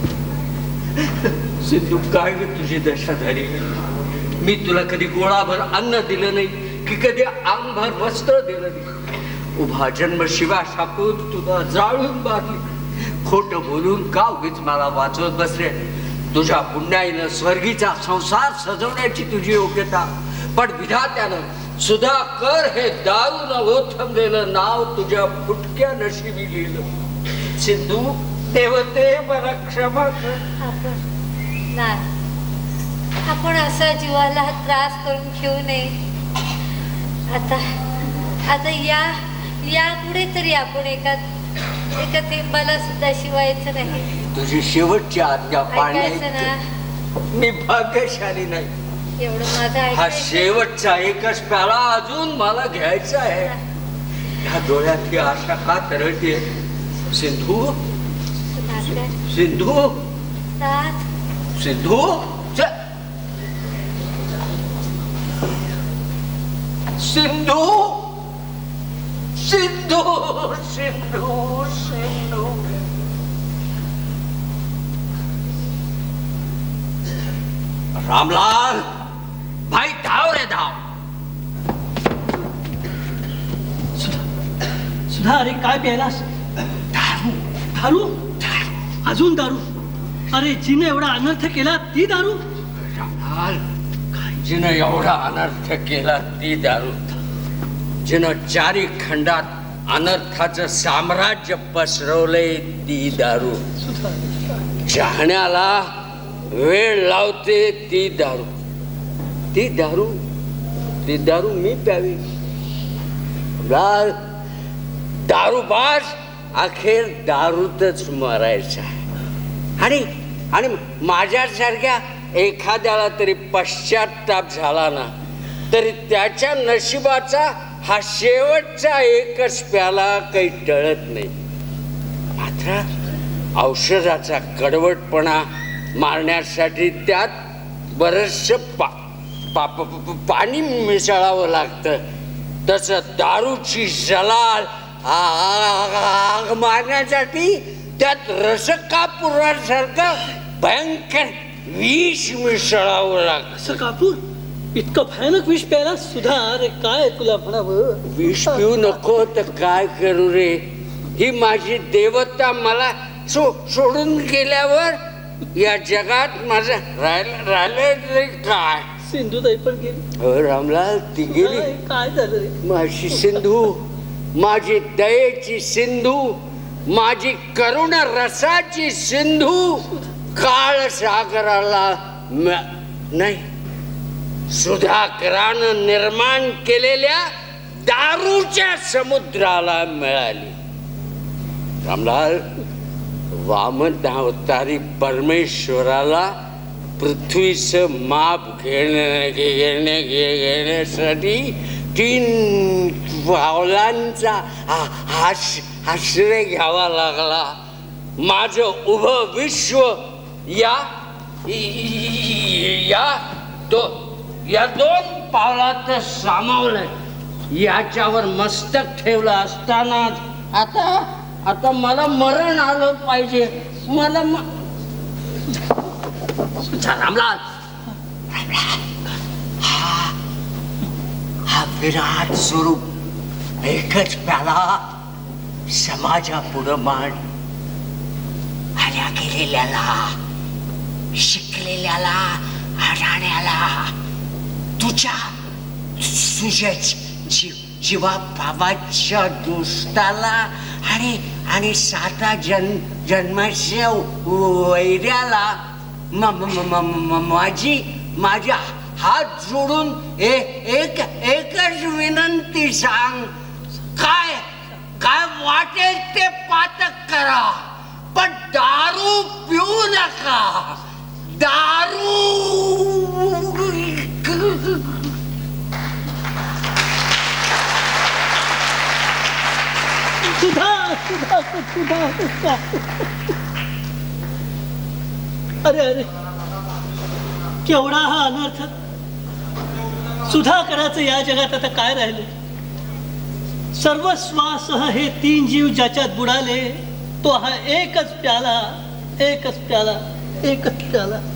S3: सिद्धू, काय ग तुझी दशा झाली? मी तुला कधी गोळाभर अन्न दिलं नाही की कधी अंगभर वस्त्र दिलं नाही. उभा जन्म शिवा शापून तुला जाळून मारली. खोट बोलून का उगीच मला वाचवत बसले? तुझ्या पुण्याईनं स्वर्गीचा संसार सजवण्याची तुझी योग्यता, पण विधात्यानं सुधाकर हे दारून ओथंबलेलं नाव तुझ्या फुटक्या नशिबी लिहिलं. सिद्धू, देवते मला क्षमा कर.
S1: आपण नाही, आपण असा जीवाला त्रास करून घेऊ नये. आता आता या यापुढे तरी आपण एका एका थेंबाला सुद्धा शिवायचं नाही.
S3: तुझी शेवटची आज्ञा
S1: ऐकायचं ना.
S3: पाळण्याची मी भाग्यशाली नाही.
S1: एवढं माझं
S3: हा
S1: ऐकायचं.
S3: शेवटचा एकच प्याला अजून मला घ्यायचा आहे. ह्या डोळ्यात ही आशा का तरळते? सिंधू,
S1: सुधाकर,
S3: सिंधू,
S1: नाथ,
S3: सिंधू, च- सिंधू, सिंधू, सिंधू, सिंधू. रामलाल, भाई धाव रे धाव.
S10: सुधा, अरे काय प्यायलास? दारू. दारू? अजून दारू? अरे जिने एवढा अनर्थ केला ती दारू?
S3: रामलाल, जिनं एवढा अनर्थ केला ती दारू, जिनं चारी खंडात अनर्थाचं साम्राज्य पसरवलंय ती दारू, चाहण्याला वेळ लावते ती दारू, ती दारू ती दारू मी प्यावी. लाल, दारूबाज अखेर दारूतच मरायचा आहे. आणि आणि माझ्यासारख्या एखाद्याला तरी पश्चाताप झाला ना तरी त्याच्या नशिबाचा हा शेवटचा एकच प्याला काही टळत नाही. मात्र औषधाचा कडवटपणा मारण्यासाठी त्यात बरचसं पा, पा, पा, पा, पाणी मिसळावं लागतं. तसं दारूची जलाल आग मारण्यासाठी त्यात रसकापुरासारखं भयंकर विष मिसळावं लागतं.
S10: असं कापूर? इतकं भयानक विष प्यायला? सुधा, अरे काय तुला म्हणावं?
S3: विष पिऊ नको तर काय करू रे? ही माझी देवता मला सो सोडून गेल्यावर या जगात माझं राहिलं राहिलं काय?
S10: सिंधुताई पण गेली.
S3: हो रामलाल, ती गेली.
S10: काय झालं रे?
S3: माझी सिंधू, माझी दयेची सिंधू, माझी करुण रसाची सिंधू काळ सागराला नाही, सुधाकरानं निर्माण केलेल्या दारूच्या समुद्राला मिळाली. रामलाल, वामन अवतारी परमेश्वराला पृथ्वीचं माप घेण्या घेण्या घेण्यासाठी तीन पावलांचा आश्रय घ्यावा लागला. माझं उभं विश्व या या दो या दोन पावलात सामावलंय. याच्यावर मस्तक ठेवलं असताना आता आता मला मरण आलं पाहिजे. मला रामलाल, हा हा विराट स्वरूप एकच प्याला समाजापुढं मांड. आल्या गेलेल्याला, शिकलेल्याला, राहण्याला, तुझ्या तुझ्या जीव जीवा बाबाच्या दुष्टाला आणि आणि साता जन जन्माच्या वैऱ्याला म माझी माझ्या हात जोडून ए, एक एकच विनंती सांग. काय काय वाटेल ते पातक करा, पण दारू पिऊ नका. दारू
S10: सुधा, सुधा, सुधा, सुधा. अरे अरे, केवढा हा अनर्थ. सुधा करायचं या जगात आता काय राहिले? सर्वस्वासह हे तीन जीव ज्याच्यात बुडाले तो हा एकच प्याला, एकच प्याला, एकच प्याला.